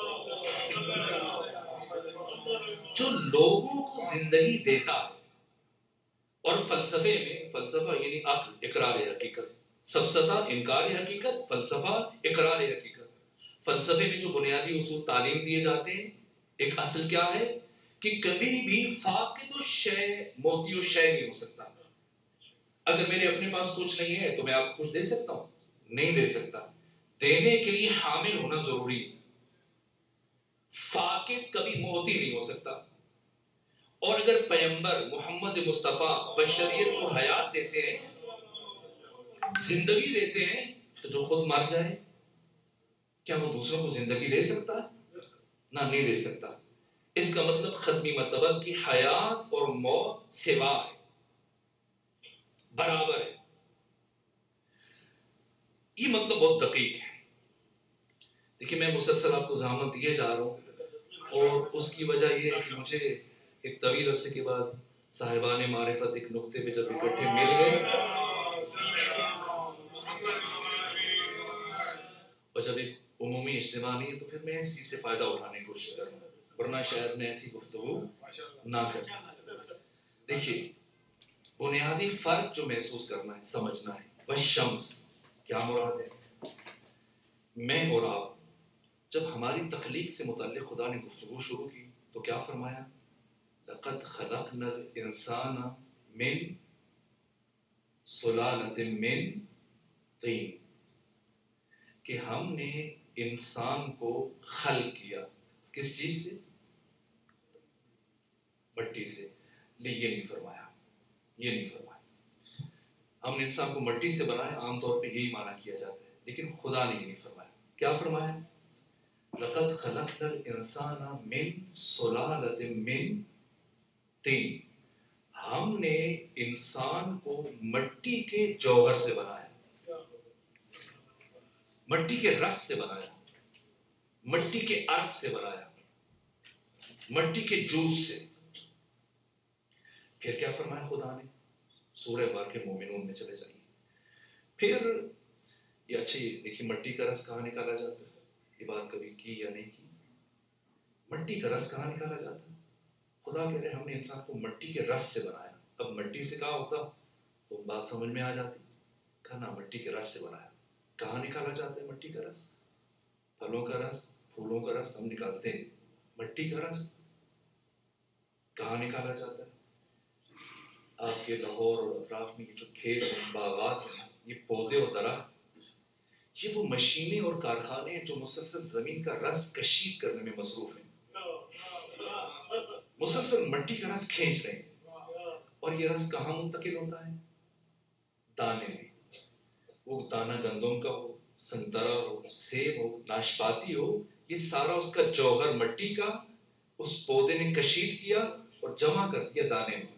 جو لوگوں کو زندگی دیتا ہے. اور فلسفے میں، فلسفہ یعنی عقل، اقرار حقیقت. سفسطہ انکار حقیقت، فلسفہ اقرار حقیقت. فلسفے میں جو بنیادی اصول تعلیم دیے جاتے ہیں، ایک اصل کیا ہے کہ کبھی بھی فاقد الشیء موتی الشیء نہیں ہو سکتا. اگر میرے اپنے پاس کچھ نہیں ہے تو میں آپ کو کچھ دے سکتا ہوں؟ نہیں دے سکتا. دینے کے لیے حامل ہونا ضروری ہے. فاقد کبھی موتی نہیں ہو سکتا. اور اگر پیغمبر محمد مصطفیٰ بشریت کو حیات دیتے ہیں، زندگی دیتے ہیں، تو جو خود مر جائے کیا وہ دوسروں کو زندگی دے سکتا ہے؟ نہ، نہیں دے سکتا. اس کا مطلب ختمی مرتبہ کی حیات اور موت سوا ہے، برابر ہے. یہ مطلب بہت دقیق ہے. دیکھیں میں مسلسل آپ کو ضمانت دیے جا رہا ہوں، اور اس کی وجہ یہ ہے کہ مجھے ایک طویل عرصے کے بعد صاحبان معرفت ایک نقطے پہ جب اکٹھے مل گئے، اور جب ایک عمومی اجتماع نہیں ہے، تو پھر میں اس چیز سے فائدہ اٹھانے کی کوشش کروں، ورنہ شاید میں ایسی گفتگو نہ کرتا. دیکھیے بنیادی فرق جو محسوس کرنا ہے، سمجھنا ہے، والشمس کیا مراد ہے؟ میں اور آپ جب ہماری تخلیق سے متعلق خدا نے گفتگو شروع کی تو کیا فرمایا؟ لقد خلقنا الانسان من سلالۃ من طین، کہ ہم نے انسان کو خلق کیا کس چیز سے؟ مٹی سے. لیکن یہ نہیں فرمایا، یہ نہیں فرمایا. ہم نے انسان کو مٹی سے بنایا، عام طور پہ یہی معنی کیا جاتا ہے، لیکن خدا نے یہ نہیں فرمایا. کیا فرمایا؟ لقد خلقنا الانسان من سلالۃ من طین. ہم نے انسان کو مٹی کے جوہر سے بنایا، مٹی کے رس سے بنایا، مٹی کے عرق سے بنایا، مٹی کے جوس سے. پھر کیا فرمایا خدا نے؟ سورہ واقع مومنون میں چلے جائیے. پھر یہ اچھا یہ دیکھیے مٹی کا رس کہاں نکالا جاتا ہے؟ یہ بات کبھی کی یا نہیں کی؟ مٹی کا رس کہاں نکالا جاتا ہے؟ خدا کہہ رہے ہم نے انسان کو مٹی کے رس سے بنایا. اب مٹی سے کہا ہوتا تو بات سمجھ میں آ جاتی. کہا نا مٹی کے رس سے بنایا. کہاں نکالا جاتا ہے مٹی کا رس؟ پھلوں کا رس، پھولوں کا رس ہم نکالتے ہیں. مٹی کا رس کہاں نکالا جاتا ہے؟ آپ کے لاہور اور اطراف میں یہ جو کھیت ہیں، باغات ہیں، یہ پودے اور درخت، یہ وہ مشینیں اور کارخانے ہیں جو مسلسل زمین کا رس کشید کرنے میں مصروف ہیں. مسلسل مٹی کا رس کھینچ رہے ہیں. اور یہ رس کہاں منتقل ہوتا ہے؟ دانے میں. وہ دانہ گندم کا ہو، سنترا ہو، سیب ہو، ناشپاتی ہو، یہ سارا اس کا جوہر مٹی کا اس پودے نے کشید کیا اور جمع کر دیا دانے میں.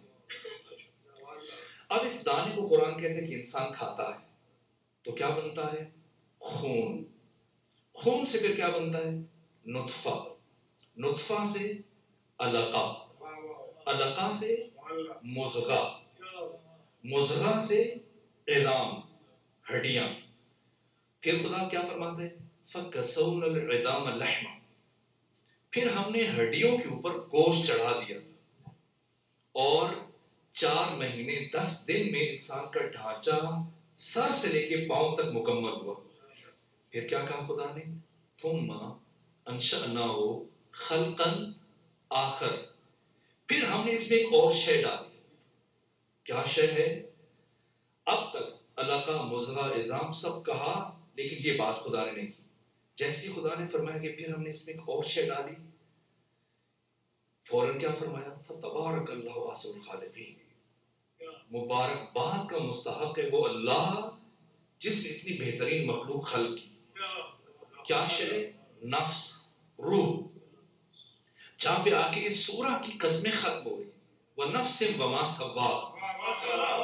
اب اس دانے کو قرآن کہتے ہیں کہ انسان کھاتا ہے تو کیا بنتا ہے؟ خون. خون سے پھر کیا بنتا ہے؟ نطفہ. نطفہ سے علقہ، علقہ سے مضغہ، مضغہ سے عظام، ہڈیاں. پھر خدا کیا فرماتا ہے؟ فَكَسَوْنَا الْعِظَامَ لَحْمًا. پھر ہم نے ہڈیوں کے اوپر گوشت چڑھا دیا اور چار مہینے دس دن میں انسان کا ڈھانچہ سر سے لے کے پاؤں تک مکمل ہوا. پھر کیا کہا خدا نے؟ ثُمَّ أَنشَأْنَاهُ خَلْقًا آخر. پھر ہم نے اس میں ایک اور شے ڈالی. کیا شے ہے؟ اب تک علقہ، مضغہ، عظام سب کہا لیکن یہ بات خدا نے نہیں کی. جیسے خدا نے فرمایا کہ پھر ہم نے اس میں ایک اور شے ڈالی، فوراً کیا فرمایا؟ فَتَبَارَكَ اللَّهُ أَحْسَنُ الْخَالِقِينَ. مبارک باد کا مستحق ہے وہ اللہ جس نے اتنی بہترین مخلوق خلق کی. کیا شے؟ نفس، روح. جہاں پہ آ کے اس سورہ کی قسمیں ختم ہو رہی ہیں. وَنَفْسٍ وَمَا سَوَّاهَا.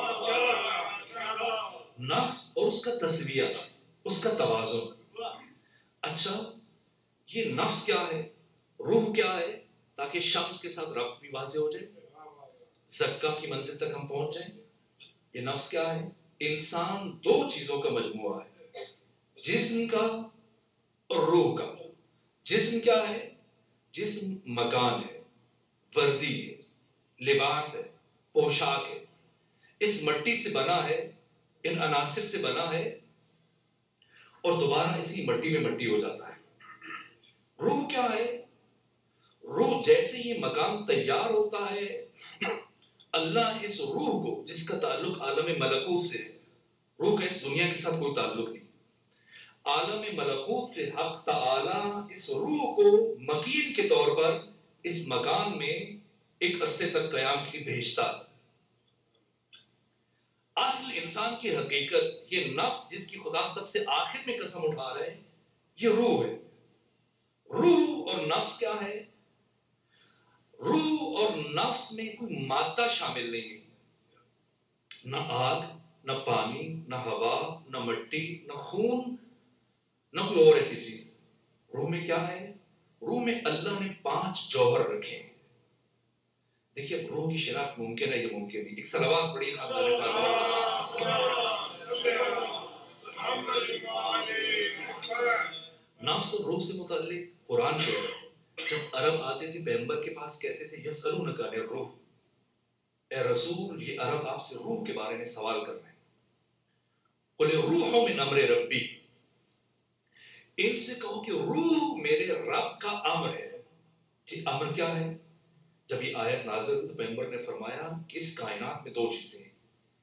نفس اور اس کا تسویہ، اس کا توازن. اچھا یہ نفس کیا ہے؟ روح کیا ہے؟ تاکہ شمس کے ساتھ ربط بھی واضح ہو جائے، زکا کی منزل تک ہم پہنچ جائیں. یہ نفس کیا ہے؟ انسان دو چیزوں کا مجموعہ ہے، جسم کا اور روح کا. جسم کیا ہے؟ جسم مکان ہے، وردی ہے، لباس ہے، پوشاک ہے. اس مٹی سے بنا ہے، ان عناصر سے بنا ہے اور دوبارہ اسی مٹی میں مٹی ہو جاتا ہے. روح کیا ہے؟ روح جیسے یہ مکان تیار ہوتا ہے، اللہ اس روح کو جس کا تعلق عالم ملکوت سے ہے، روح کا اس دنیا کے ساتھ کوئی تعلق نہیں، عالم ملکوت سے حق تعالی اس روح کو مکین کے طور پر اس مکان میں ایک عرصے تک قیام کی بھیجتا ہے. اصل انسان کی حقیقت، یہ نفس جس کی خدا سب سے آخر میں قسم اٹھا رہے ہیں، یہ روح ہے. روح اور نفس کیا ہے؟ روح اور نفس میں کوئی مادہ شامل نہیں ہے، نہ آگ، نہ پانی، نہ ہوا، نہ مٹی، نہ خون، نہ کوئی اور ایسی چیز. روح میں کیا ہے؟ روح میں اللہ نے پانچ جوہر رکھے ہیں. دیکھیے روح کی شناخت ممکن ہے، یہ ممکن نہیں. ایک صلوات پڑھی خاندان فاطمہ. نفس اور روح سے متعلق قرآن کہہ رہا ہے. جب عرب آتے تھے پیغمبر کے پاس کہتے تھے یسألونک عن الروح، اے رسول یہ عرب آپ سے روح کے بارے میں سوال کر رہے ہیں. قل الروح من امر ربی، ان سے کہو کہ روح میرے رب کا امر ہے. جی امر کیا ہے؟ جب یہ آیت نازل ہوئی تو پیغمبر نے فرمایا کہ اس کائنات میں دو چیزیں ہیں،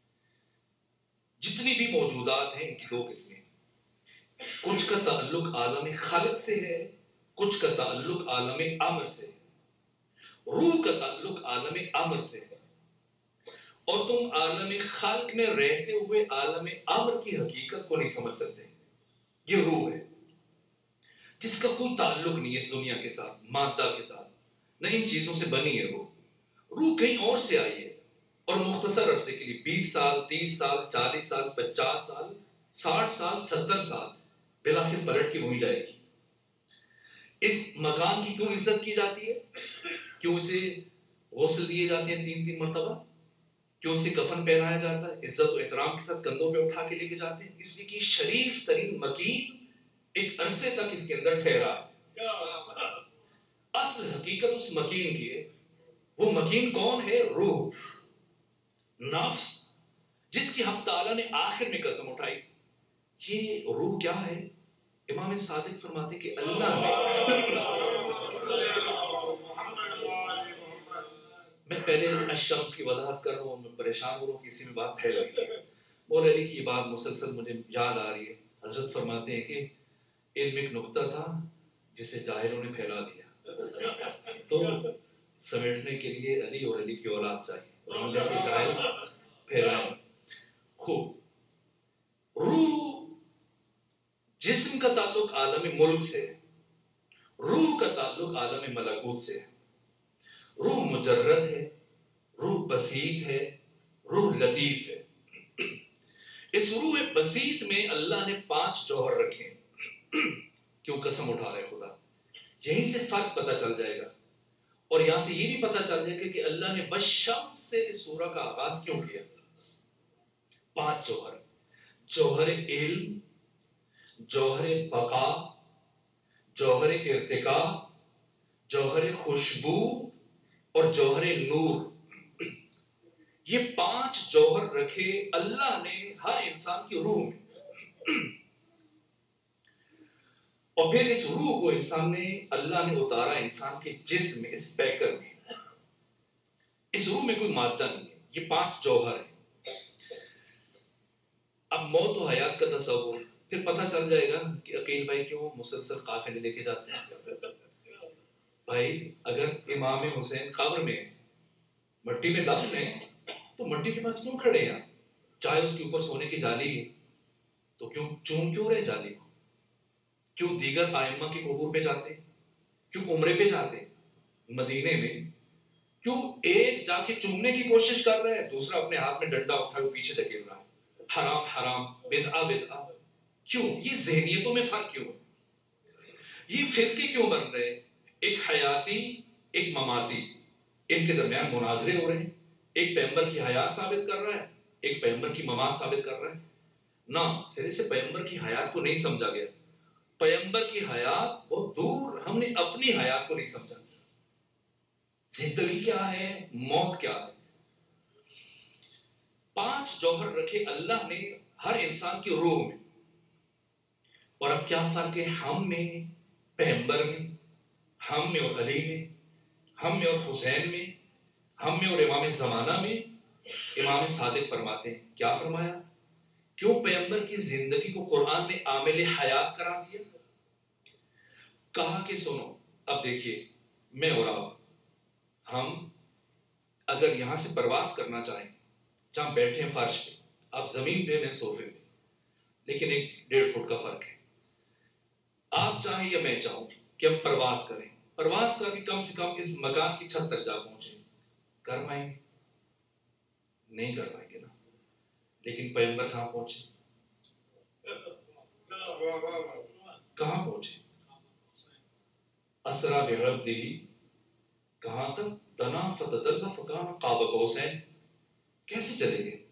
جتنی بھی موجودات ہیں ان کی دو قسمیں، کچھ کا تعلق عالم خلق سے ہے، کچھ کا تعلق عالم امر سے. روح کا تعلق عالم امر سے ہے اور تم عالم خلق میں رہتے ہوئے عالم امر کی حقیقت کو نہیں سمجھ سکتے. یہ روح ہے جس کا کوئی تعلق نہیں اس دنیا کے ساتھ، مادہ کے ساتھ، نہ ان چیزوں سے بنی ہے. روح روح کہیں اور سے آئی ہے اور مختصر عرصے کے لیے بیس سال، تیس سال، چالیس سال، پچاس سال، ساٹھ سال، ستر سال بلاخر پلٹ کے وہی جائے گی. اس مکان کی کیوں عزت کی جاتی ہے؟ کیوں اسے غسل دیے جاتے ہیں تین تین مرتبہ؟ کیوں اسے کفن پہنایا جاتا ہے؟ عزت و احترام کے ساتھ کندھوں پہ اٹھا کے لے کے جاتے ہیں، اس لیے کہ شریف ترین مکین ایک عرصے تک اس کے اندر ٹھہرا ہے. اصل حقیقت اس مکین کی ہے. وہ مکین کون ہے؟ روح. نفس جس کی حق تعالیٰ نے آخر میں قسم اٹھائی، یہ روح کیا ہے؟ امام صادق فرماتے کہ اللہ نے، میں پہلے الشمس کی وضاحت کر رہا ہوں، میں پریشان ہو رہا ہوں کہ اسی میں بات پھیل گئی ہے۔ مولا علی کی یہ بات مسلسل مجھے یاد آ رہی ہے۔ حضرت فرماتے ہیں کہ علم ایک نقطہ تھا جسے جاہلوں نے پھیلا دیا، تو سمیٹنے کے لیے علی اور علی کی اولاد چاہیے، اور ہم جیسے جاہل پھیلائیں۔ خوب، روح جسم کا تعلق عالم ملک سے، روح کا تعلق عالم ملکوت سے ہے۔ روح مجرد ہے، روح بسیط ہے، روح لطیف ہے۔ اس روح بسیط میں اللہ نے پانچ جوہر رکھے ہیں۔ کیوں قسم اٹھا رہے خدا؟ یہیں سے فرق پتہ چل جائے گا، اور یہاں سے یہ بھی پتہ چل جائے گا کہ اللہ نے والشمس سے اس سورہ کا آغاز کیوں کیا۔ پانچ جوہر، جوہر علم، جوہر بقا، جوہر ارتقا، جوہر خوشبو اور جوہر نور۔ یہ پانچ جوہر رکھے اللہ نے ہر انسان کی روح میں، اور پھر اس روح کو انسان نے، اللہ نے اتارا انسان کے جسم میں، اس پیکر میں۔ اس روح میں کوئی مادہ نہیں ہے، یہ پانچ جوہر ہیں۔ اب موت و حیات کا تصور، پھر پتہ چل جائے گا کہ عقیل بھائی کیوں مسلسل قافلے لے کے جاتے ہیں۔ بھائی اگر امام حسین قبر میں مٹی میں دفن ہے تو مٹی کے پاس کیوں کھڑے ہیں؟ چاہے اس کے اوپر سونے کی جالی ہے تو کیوں چون کیوں رہے جالی کو؟ کیوں دیگر ائمہ کے قبور پہ جاتے؟ کیوں عمرے پہ جاتے مدینے میں؟ کیوں ایک جا کے چومنے کی کوشش کر رہا ہے، دوسرا اپنے ہاتھ میں ڈنڈا اٹھا کے پیچھے دھکیل رہا ہے؟ حرام حرام، بدعہ بدعہ۔ کیوں یہ ذہنیتوں میں فرق کیوں ہے؟ یہ فرقے کیوں بن رہے؟ ایک حیاتی ایک مماتی، ان کے درمیان مناظرے ہو رہے ہیں۔ ایک پیغمبر کی حیات ثابت کر رہا ہے، ایک پیغمبر کی ممات ثابت کر رہا ہے۔ نہ سرے سے پیغمبر کی حیات کو نہیں سمجھا گیا۔ پیغمبر کی حیات بہت دور، ہم نے اپنی حیات کو نہیں سمجھا۔ زندگی کیا ہے، موت کیا ہے۔ پانچ جوہر رکھے اللہ نے ہر انسان کی روح میں، اور اب کیا فرق ہے ہم میں، پیغمبر میں، ہم میں اور علی میں، ہم میں اور حسین میں، ہم میں اور امام زمانہ میں؟ امام صادق فرماتے ہیں، کیا فرمایا؟ کیوں پیغمبر کی زندگی کو قرآن نے عامل حیات قرار دیا؟ کہا کہ سنو، اب دیکھیے میں اور آپ، ہم اگر یہاں سے پرواز کرنا چاہیں، جہاں بیٹھے ہیں فرش پہ، آپ زمین پہ، میں صوفے پہ، لیکن ایک ڈیڑھ فٹ کا فرق ہے۔ آپ چاہیں یا میں چاہوں کہ ہم پرواز کریں، پرواز کر کے کم سے کم اس مکان کی چھت تک جا پہنچیں، کر پائیں گے؟ نہیں کر پائیں گے نا۔ لیکن پیغمبر کہاں پہنچے؟ کہاں پہنچے؟ اسرا بعبدہ، کہاں تک؟ دنا فتدلی فکان قاب قوسین۔ کیسے چلیں گے؟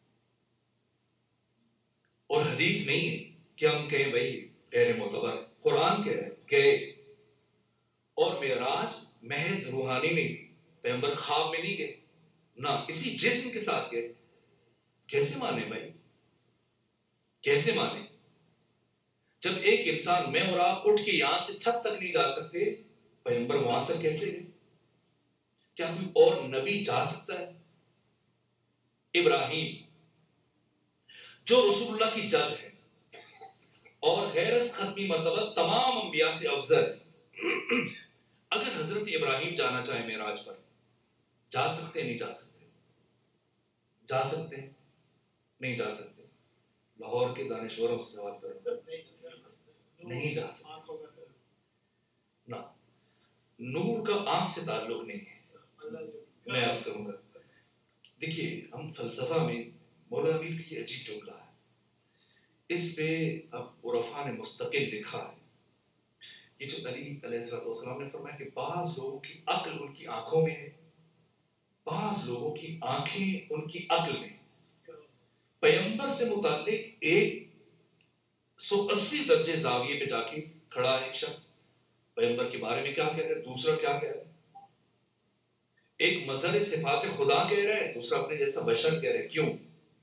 اور حدیث نہیں ہے کہ ہم کہیں بھائی غیر معتبر، قرآن کہہ رہے گئے، اور معراج محض روحانی نہیں تھی، پیغمبر خواب میں نہیں گئے، نہ اسی جسم کے ساتھ گئے۔ کیسے مانے بھائی، کیسے مانے؟ جب ایک انسان، میں اور آپ اٹھ کے یہاں سے چھت تک نہیں جا سکتے، پیغمبر وہاں تک کیسے گئے؟ کیا کوئی اور نبی جا سکتا ہے؟ ابراہیم جو رسول اللہ کی جد ہے اور غیرت ختمی مرتبہ تمام انبیاء سے افضل ہے، اگر حضرت ابراہیم جانا چاہے معراج پر، جا سکتے نہیں جا سکتے؟ جا سکتے نہیں جا سکتے؟ لاہور کے دانشوروں سے سوال کرو، نہیں جا سکتے نا۔ نور کا آنکھ سے تعلق نہیں ہے۔ میں عرض کروں گا، دیکھیے ہم فلسفہ میں مولانا امیر کی عجیب جملہ ہے، اس پہ اب عرفاء نے مستقل لکھا ہے، یہ جو علی علیہ السلام نے فرمایا کہ بعض لوگوں کی عقل ان کی آنکھوں میں ہے، بعض لوگوں کی آنکھیں ان کی عقل میں۔ پیغمبر سے متعلق ایک سو اسی درجے زاویے پہ جا کے کھڑا ہے ایک شخص، پیغمبر کے بارے میں کیا کہہ رہا ہے، دوسرا کیا کہہ رہا ہے۔ ایک مظہر صفات خدا کہہ رہا ہے، دوسرا اپنے جیسا بشر کہہ رہا ہے. کیوں؟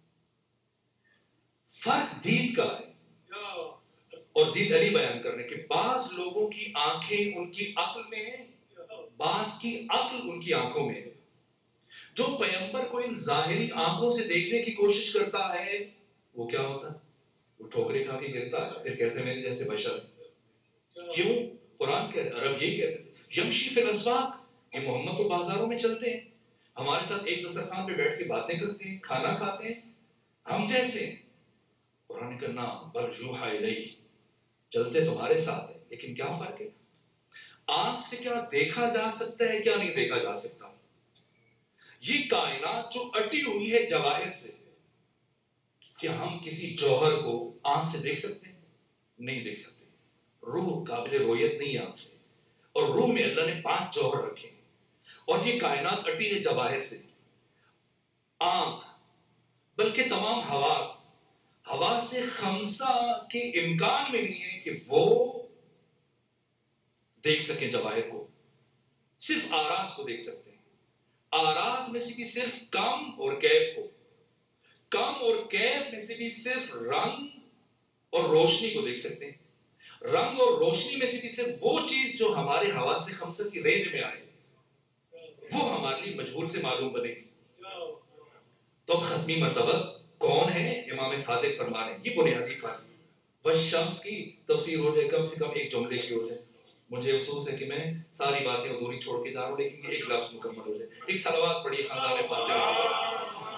فرق دید کا ہے. اور دید علی بیان کر رہے ہیں کہ بعض لوگوں کی آنکھیں ان کی عقل میں ہیں، بعض کی عقل ان کی آنکھوں میں ہے. جو پیغمبر کو ان ظاہری آنکھوں سے دیکھنے کی کوشش کرتا ہے وہ کیا ہوتا ہے؟ وہ ٹھوکرے کھا کے گرتا ہے، پھر کہتے ہیں میرے جیسے بشر. کیوں؟ قرآن کہتے ہیں، عرب یہی کہتے تھے یمشی فی الاسواق، کہ محمد تو بازاروں میں چلتے ہیں، ہمارے ساتھ ایک دسترخوان پہ بیٹھ کے باتیں کرتے ہیں، کھانا کھاتے ہیں، ہم جیسے. قرآن کا نام بل یوحی الیہ، چلتے تمہارے ساتھ ہیں، لیکن کیا فرق ہے؟ آنکھ سے کیا دیکھا جا سکتا ہے، کیا نہیں دیکھا جا سکتا. یہ کائنات جو اٹی ہوئی ہے جواہر سے، کیا ہم کسی جوہر کو آنکھ سے دیکھ سکتے ہیں؟ نہیں دیکھ سکتے. روح قابل رویت نہیں ہے آنکھ سے، اور روح میں اللہ نے پانچ جوہر رکھے ہیں، اور یہ کائنات اٹی ہے جواہر سے. آنکھ بلکہ تمام حواس، حواس سے خمسہ کے امکان میں نہیں ہے کہ وہ دیکھ سکیں جواہر کو، صرف آراز کو دیکھ سکتے ہیں. آراز میں سے بھی صرف کم اور کیف کو، کم اور کیف میں سے بھی صرف رنگ اور روشنی کو دیکھ سکتے ہیں. رنگ اور روشنی میں سے بھی صرف وہ چیز جو ہمارے حواس سے خمسہ کی رینج میں آئے وہ ہمارے لیے مجہول سے معلوم بنے گی. تو اب ختمی مرتبہ کون ہے؟ امام صادق فرما رہے ہیں یہ بنیادی فرق. والشمس کی تفسیر ہو جائے، کم سے کم ایک جملے کی ہو جائے. مجھے افسوس ہے کہ میں ساری باتیں ادھوری چھوڑ کے جا رہا ہوں، لیکن ایک لفظ مکمل ہو جائے. ایک صلوات پڑھی خاندان فاطمہ.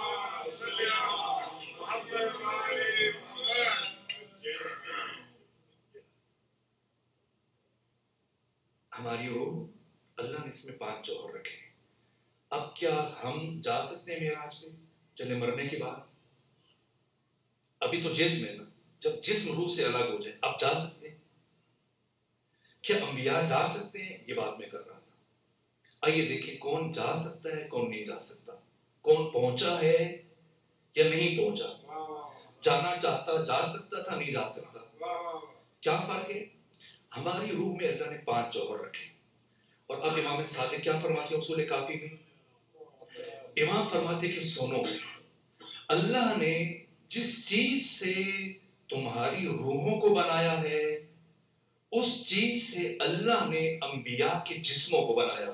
ہماری روح اللہ نے اس میں پانچ جوہر رکھے. اب کیا ہم جا سکتے ہیں معراج پہ چلے مرنے کے بعد؟ ابھی تو جسم ہے نا، جب جسم روح سے الگ ہو جائے اب جا سکتے ہیں. کیا انبیاء جا سکتے ہیں؟ یہ بات میں کر رہا تھا. آئیے دیکھیں کون جا سکتا ہے کون نہیں جا سکتا، کون پہنچا ہے یا نہیں پہنچا. جانا چاہتا جا سکتا تھا، نہیں جا سکتا. کیا فرق ہے؟ ہماری روح میں اللہ نے پانچ جوہر رکھے. اور اب امام صادق کیا فرماتے ہیں اصول کافی میں؟ امام فرماتے کہ سنو، اللہ نے جس چیز سے تمہاری روحوں کو بنایا ہے اس چیز سے اللہ نے انبیاء کے جسموں کو بنایا.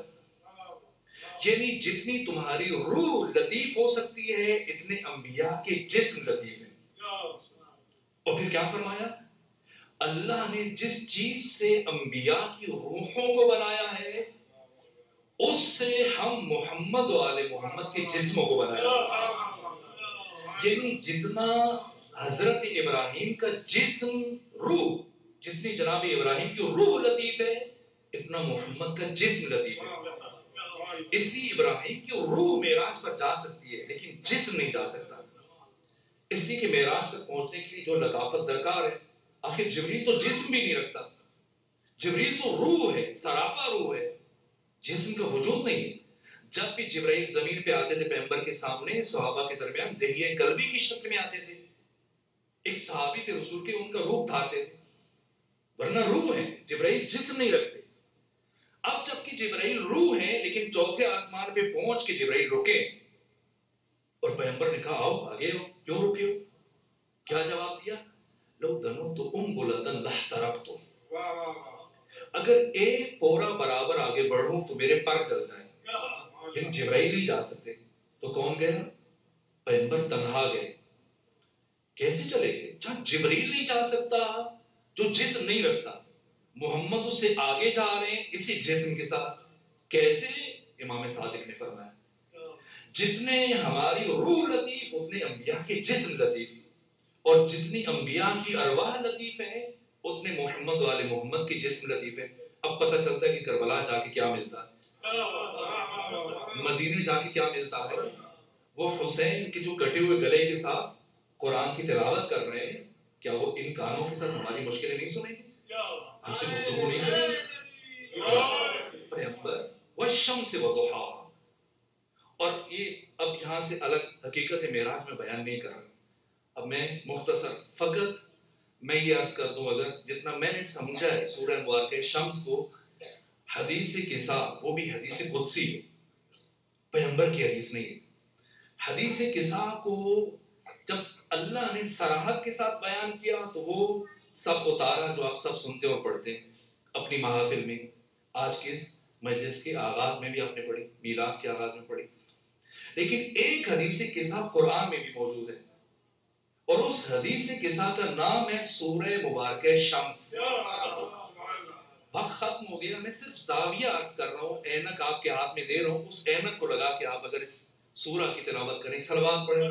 یعنی جتنی تمہاری روح لطیف ہو سکتی ہے اتنے انبیاء کے جسم لطیف ہیں. اور پھر کیا فرمایا؟ اللہ نے جس چیز سے انبیاء کی روحوں کو بنایا ہے اس سے ہم محمد و آل محمد کے جسموں کو بنایا. یعنی جتنا حضرت ابراہیم کا جسم روح، جتنی جناب ابراہیم کی روح لطیف ہے اتنا محمد کا جسم لطیف ہے. اس لیے ابراہیم کی روح معراج پر جا سکتی ہے لیکن جسم نہیں جا سکتا. اس لیے کہ معراج تک پہنچنے کے لیے جو لطافت درکار ہے، آخر جبریل تو جسم بھی نہیں رکھتا. جبریل تو روح ہے، سراپا روح ہے، جسم کا وجود نہیں ہے. جب بھی جبرائیل زمین پہ آتے تھے پیغمبر کے سامنے، صحابہ کے درمیان دہیہ قلبی کی شکل میں آتے تھے. ایک صحابی تھے رسول کے، ان کا روح دھارتے تھے، ورنہ روح ہے، جبرائیل جسم نہیں رکھتے. اب جب کہ جبرائیل روح ہے لیکن چوتھے آسمان پہ پہنچ کے جبرائیل رکے اور پیغمبر نے کہا آؤ آگے ہو. کیوں رکے ہو؟ کیا جواب دیا؟ لو دنو تو ام بلتن لحترقتم، اگر ایک پورا برابر آگے بڑھوں تو میرے پر چل جائیں. لیکن جبرائیل نہیں جا سکتے تو کون گیا؟ پیغمبر تنہا گئے. کیسے چلے گئے؟ جب جبرائیل نہیں جا سکتا جو جسم نہیں رکھتا، محمد اس سے آگے جا رہے ہیں اسی جسم کے ساتھ. کیسے؟ امام صادق نے فرمایا جتنے ہماری روح لطیف اتنے انبیاء کے جسم لطیف، اور جتنی انبیاء کی ارواح لطیف ہیں اتنے محمد و آل محمد کے جسم لطیف ہیں. اب پتہ چلتا ہے کہ کربلا جا کے کیا ملتا ہے، مدینے جا کے کیا ملتا ہے. وہ حسین کے جو کٹے ہوئے گلے کے ساتھ قرآن کی تلاوت کر رہے ہیں، کیا وہ ان کانوں کے ساتھ ہماری مشکلیں نہیں سنیں گے، ہم سے گفتگو نہیں کریں گے؟ پیغمبر والشمس وضحاها. اور یہ اب یہاں سے الگ حقیقت معراج میں بیان نہیں کر رہا. اب میں مختصر فقط میں یہ عرض کر دوں، اگر جتنا میں نے سمجھا ہے سورہ مبارکہ شمس کو حدیث قصہ، وہ بھی حدیث قدسی ہے. پیغمبر کی حدیث نہیں ہے. حدیث قصہ کو جب اللہ نے صراحت کے ساتھ بیان کیا تو وہ سب اتارا جو آپ سب سنتے اور پڑھتے ہیں اپنی محافل میں. آج کے اس مجلس کے آغاز میں بھی آپ نے پڑھی, میلاد کے آغاز میں پڑھی. لیکن ایک حدیث قصہ قرآن میں بھی موجود ہے اور اس حدیث قصہ کا نام ہے سورہ مبارکہ شمس. وقت ختم ہو گیا, میں صرف زاویہ عرض کر رہا ہوں, اینک آپ کے ہاتھ میں دے رہا ہوں, اس اینک کو لگا کے آپ اگر اس سورہ کی تلاوت کریں, صلوات پڑھیں.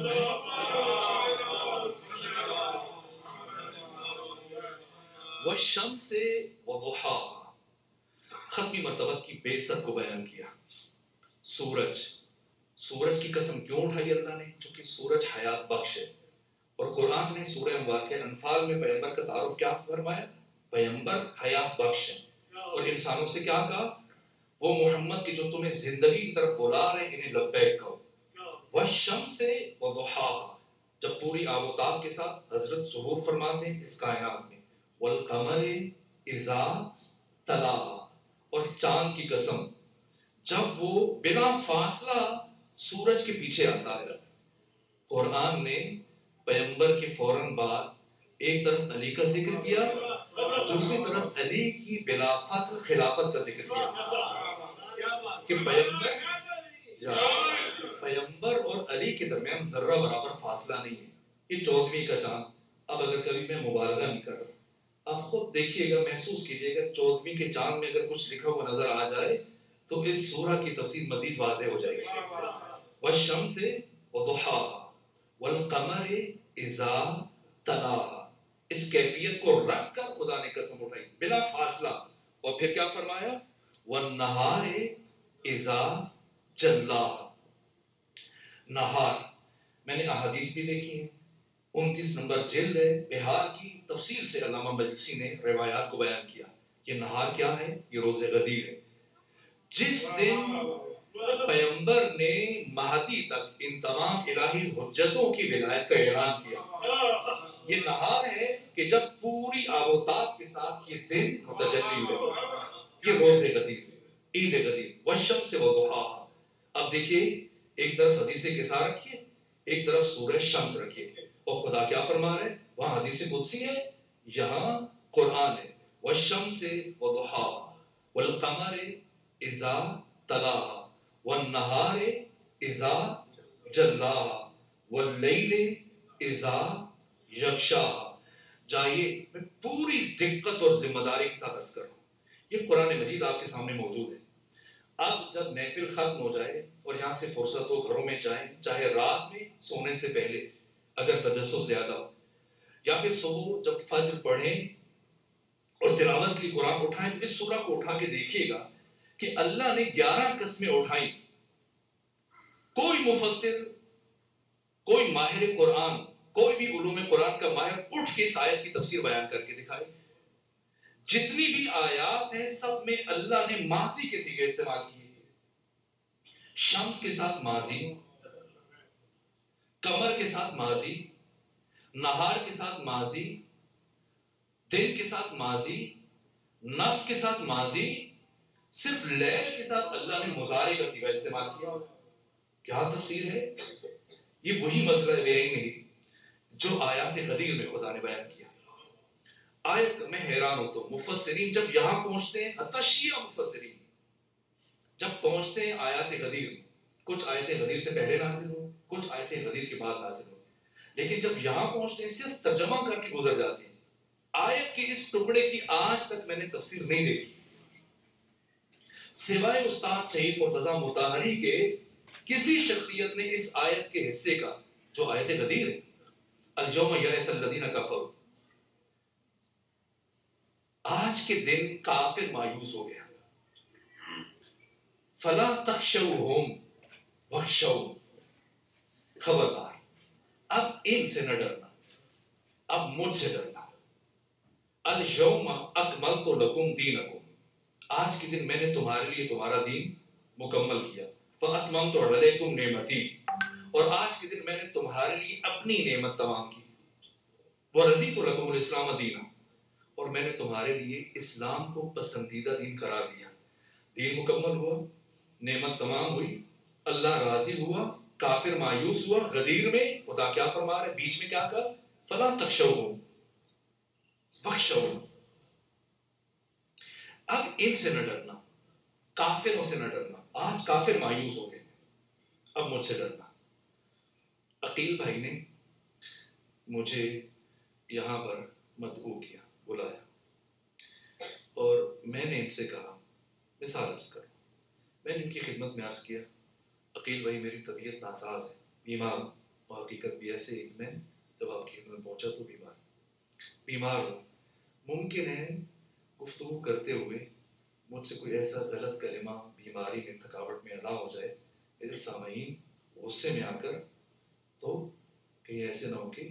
وَالشَّمْسِ وَضُحَاهَا, ختمی مرتبہ کی بعثت کو بیان کیا. سورج, سورج کی قسم کیوں اٹھائی اللہ نے؟ چونکہ سورج حیات بخش ہے. اور قرآن نے سورہ مبارکہ انفال میں پیغمبر کا تعارف کیا فرمایا؟ پیغمبر حیات بخش ہے. اور انسانوں سے کیا کہا؟ وہ محمد کی جو تمہیں زندگی کی طرف بلا رہے ہیں انہیں لبیک کہو. وَالشَّمْسِ وَضُحَاهَا, جب پوری آب و تاب کے ساتھ حضرت ظہور فرماتے ہیں اس کائنات میں. وَالْقَمَرِ إِذَا تَلَاهَا, اور چاند کی قسم جب وہ بلا فاصلہ سورج کے پیچھے آتا ہے. قرآن نے پیغمبر کے فوراً بعد ایک طرف علی کا ذکر کیا, دوسری طرف علی کی بلا فاصل خلافت کا ذکر کیا کہ پیغمبر پیغمبر اور علی کے درمیان ذرہ برابر فاصلہ نہیں ہے. یہ چودھویں کا چاند, اب اگر کبھی میں مبالغہ نہیں کر رہا, آپ خود دیکھیے گا, محسوس کیجئے گا, چودھویں کے چاند میں اگر کچھ لکھا ہوا نظر آ جائے تو اس سورہ کی تفسیر مزید واضح ہو جائے گی. وَالشَّمْسِ وَضُحَاهَا وَالْقَمَرِ إِذَا تَلَاهَا, اس کیفیت کو رکھ کر خدا نے قسم اٹھائی بلا فاصلہ. اور پھر کیا فرمایا؟ وَالنَّهَارِ إِذَا جَلَّاهَا, نہار, میں نے احادیث بھی دیکھی ہیں, انتیس نمبر جلد ہے بہار کی, تفصیل سے علامہ مجلسی نے روایات کو بیان کیا. یہ نہار کیا ہے؟ یہ روز غدیر ہے, جس دن پیغمبر نے مہدی تک ان تمام الہی حجتوں کی ولایت کا اعلان کیا. یہ نہار ہے کہ جب پوری آب و تاب کے ساتھ یہ دن متجلی ہوئے. یہ روز غدیر, عید غدیر. والشمس وضحاها, اب دیکھیے ایک طرف حدیث قصہ رکھیے, ایک طرف سورہ شمس رکھیے, اور خدا کیا فرما رہے ہیں؟ وہاں حدیث قدسی ہے, یہاں قرآن ہے. والشمس وضحاها والقمر اذا تلاها والنهار اذا جلاها واللیل اذا یغشاها. جائیے میں پوری دقت اور ذمہ داری کے ساتھ عرض کر رہا ہوں, یہ قرآن مجید آپ کے سامنے موجود ہے. اب جب محفل ختم ہو جائے اور یہاں سے فرصت ہو, گھروں میں جائیں, چاہے رات میں سونے سے پہلے اگر تجسس زیادہ ہو, یا پھر صبح جب فجر پڑھیں اور تلاوت کے لیے قرآن اٹھائیں, تو اس سورہ کو اٹھا کے دیکھیے گا کہ اللہ نے گیارہ قسمیں اٹھائیں. کوئی مفسر, کوئی ماہر قرآن, کوئی بھی علوم قرآن کا ماہر اٹھ کے اس آیت کی تفسیر بیان کر کے دکھائے. جتنی بھی آیات ہیں سب میں اللہ نے ماضی کے صیغے استعمال کیے. شمس کے ساتھ ماضی, قمر کے ساتھ ماضی, نہار کے ساتھ ماضی, دن کے ساتھ ماضی, نفس کے ساتھ ماضی, صرف لیل کے ساتھ اللہ نے مضارع کا صیغہ استعمال کیا. کیا تفسیر ہے؟ یہ وہی مسئلہ ہے جو آیات غدیر میں خدا نے بیان کیا. آیت میں حیران ہوتا ہوں, مفسرین جب یہاں پہنچتے ہیں, حتی شیعہ مفسرین جب پہنچتے ہیں آیات غدیر, کچھ آیت غدیر سے پہلے نازل ہو, کچھ آیت غدیر کے بعد نازل ہو, لیکن جب یہاں پہنچتے ہیں صرف ترجمہ کر کے گزر جاتے ہیں. آیت کے اس ٹکڑے کی آج تک میں نے تفسیر نہیں دیکھی سوائے استاد شہید مرتضی مطہری کے. کسی شخصیت نے اس آیت کے حصے کا جو آیت غدیر ہے, اليوم یئس الذین کفروا, آج کے دن کافر مایوس ہو گیا, فلا تخشوہم واخشون, خبردار اب ان سے نہ ڈرنا, اب مجھ سے ڈرنا. اليوم اکملت لکم دینکم, آج کے دن میں نے تمہارے لیے تمہارا دین مکمل کیا. فاتممت علیکم نعمتی, اور آج کے دن میں نے تمہارے لیے اپنی نعمت تمام کی. ورضیت لکم الاسلام دینا, اور میں نے تمہارے لیے اسلام کو پسندیدہ دین قرار دیا. دین مکمل ہوا, نعمت تمام ہوئی, اللہ راضی ہوا، کافر مایوس ہوا۔ غدیر میں خدا کیا فرما رہا ہے؟ بیچ میں کیا کہا؟ فلا تخشوہم واخشوہم۔ اب ان سے نہ ڈرنا، کافروں سے نہ ڈرنا۔ آج کافر مایوس ہو گئے، اب مجھ سے ڈرنا۔ عقیل بھائی نے مجھے یہاں پر مدعو کیا، بلایا، اور میں نے ان سے کہا، مثال عرض کروں، میں نے ان کی خدمت میں عرض کیا، عقیل بھائی میری طبیعت ناساز ہے، بیمار ہوں، اور حقیقت بھی ایسے ہی میں جب آپ کی خدمت میں پہنچا تو بیمار بیمار ہوں، ممکن ہے گفتگو کرتے ہوئے مجھ سے کوئی ایسا غلط کلمہ بیماری میں، تھکاوٹ میں ادا ہو جائے، میرے سامعین غصے میں آ کر تو کہیں ایسے نہ ہو کہ